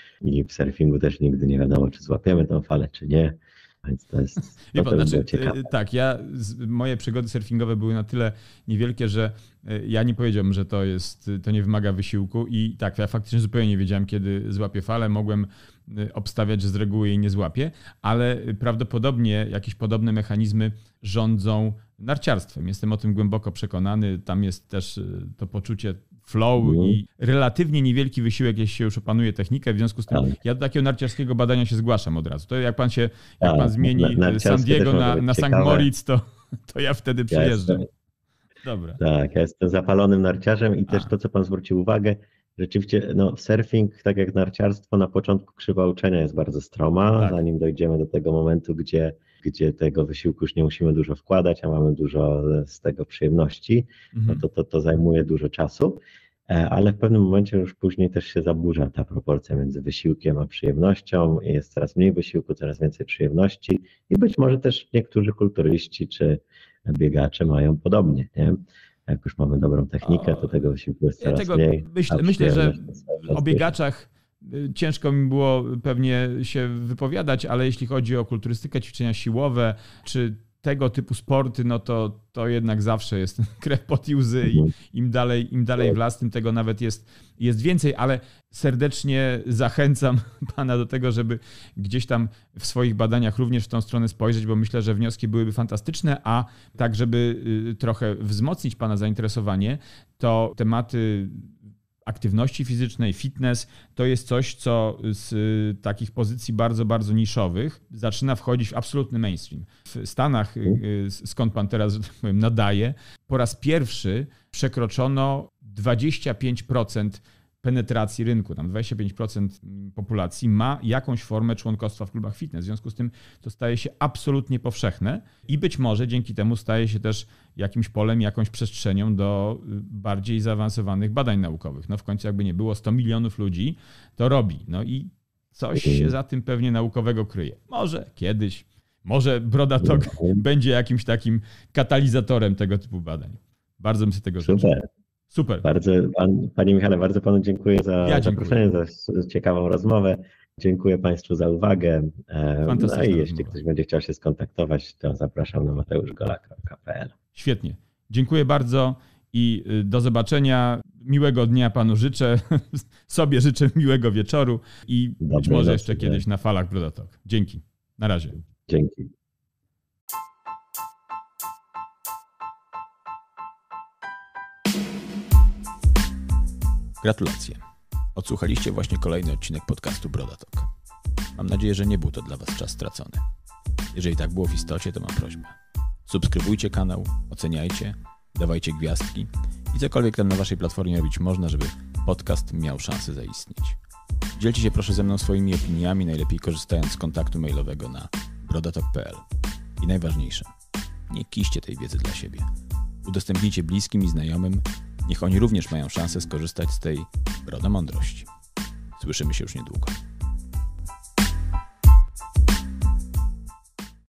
I w surfingu też nigdy nie wiadomo, czy złapiemy tą falę, czy nie. Więc to jest to pan, znaczy, tak, ja, moje przygody surfingowe były na tyle niewielkie, że ja nie powiedziałbym, że to jest, to nie wymaga wysiłku i tak, ja faktycznie zupełnie nie wiedziałem, kiedy złapię falę, mogłem obstawiać, że z reguły jej nie złapię, ale prawdopodobnie jakieś podobne mechanizmy rządzą narciarstwem. Jestem o tym głęboko przekonany, tam jest też to poczucie flow mm. i relatywnie niewielki wysiłek, jeśli się już opanuje technikę, w związku z tym tak. ja do takiego narciarskiego badania się zgłaszam od razu. To jak pan się, jak tak. pan zmieni na, San Diego na, na Sankt Moritz, to, to ja wtedy przyjeżdżam. Ja Dobra. Tak, ja jestem zapalonym narciarzem i A. też to, co pan zwrócił uwagę, rzeczywiście no, surfing, tak jak narciarstwo, na początku krzywa uczenia jest bardzo stroma, tak. zanim dojdziemy do tego momentu, gdzie, gdzie tego wysiłku już nie musimy dużo wkładać, a mamy dużo z tego przyjemności, mhm. no to, to, to zajmuje dużo czasu, ale w pewnym momencie już później też się zaburza ta proporcja między wysiłkiem a przyjemnością, jest coraz mniej wysiłku, coraz więcej przyjemności i być może też niektórzy kulturyści czy biegacze mają podobnie, nie? Jak już mamy dobrą technikę, to tego wysiłku jest coraz tego mniej. Myślę, myślę że o biegaczach ciężko mi było pewnie się wypowiadać, ale jeśli chodzi o kulturystykę, ćwiczenia siłowe, czy tego typu sporty, no to, to jednak zawsze jest krew, pot i łzy i im dalej, im dalej w las, tym tego nawet jest, jest więcej, ale serdecznie zachęcam pana do tego, żeby gdzieś tam w swoich badaniach również w tą stronę spojrzeć, bo myślę, że wnioski byłyby fantastyczne, a tak, żeby trochę wzmocnić pana zainteresowanie, to tematy aktywności fizycznej, fitness, to jest coś, co z takich pozycji bardzo, bardzo niszowych zaczyna wchodzić w absolutny mainstream. W Stanach, skąd pan teraz, że tak powiem, nadaje, po raz pierwszy przekroczono dwadzieścia pięć procent penetracji rynku. Tam dwadzieścia pięć procent populacji ma jakąś formę członkostwa w klubach fitness. W związku z tym to staje się absolutnie powszechne i być może dzięki temu staje się też jakimś polem, jakąś przestrzenią do bardziej zaawansowanych badań naukowych. No w końcu jakby nie było, sto milionów ludzi to robi. No i coś się za tym pewnie naukowego kryje. Może kiedyś, może Brodatok będzie jakimś takim katalizatorem tego typu badań. Bardzo bym sobie tego życzył. Super. Super. Bardzo, pan, Panie Michale, bardzo Panu dziękuję za ja zaproszenie, za ciekawą rozmowę. Dziękuję Państwu za uwagę. No i jeśli ktoś będzie chciał się skontaktować, to zapraszam na mateusz golak kropka p l. Świetnie. Dziękuję bardzo i do zobaczenia. Miłego dnia Panu życzę. Sobie życzę miłego wieczoru i Dobry być może jeszcze kiedyś na falach Brodatok. Dzięki. Na razie. Dzięki. Gratulacje. Odsłuchaliście właśnie kolejny odcinek podcastu Brodatok. Mam nadzieję, że nie był to dla Was czas stracony. Jeżeli tak było w istocie, to mam prośbę. Subskrybujcie kanał, oceniajcie, dawajcie gwiazdki i cokolwiek tam na Waszej platformie robić można, żeby podcast miał szansę zaistnieć. Dzielcie się proszę ze mną swoimi opiniami, najlepiej korzystając z kontaktu mailowego na brodatok kropka p l. I najważniejsze, nie kiście tej wiedzy dla siebie. Udostępnijcie bliskim i znajomym, niech oni również mają szansę skorzystać z tej brodomądrości. Słyszymy się już niedługo.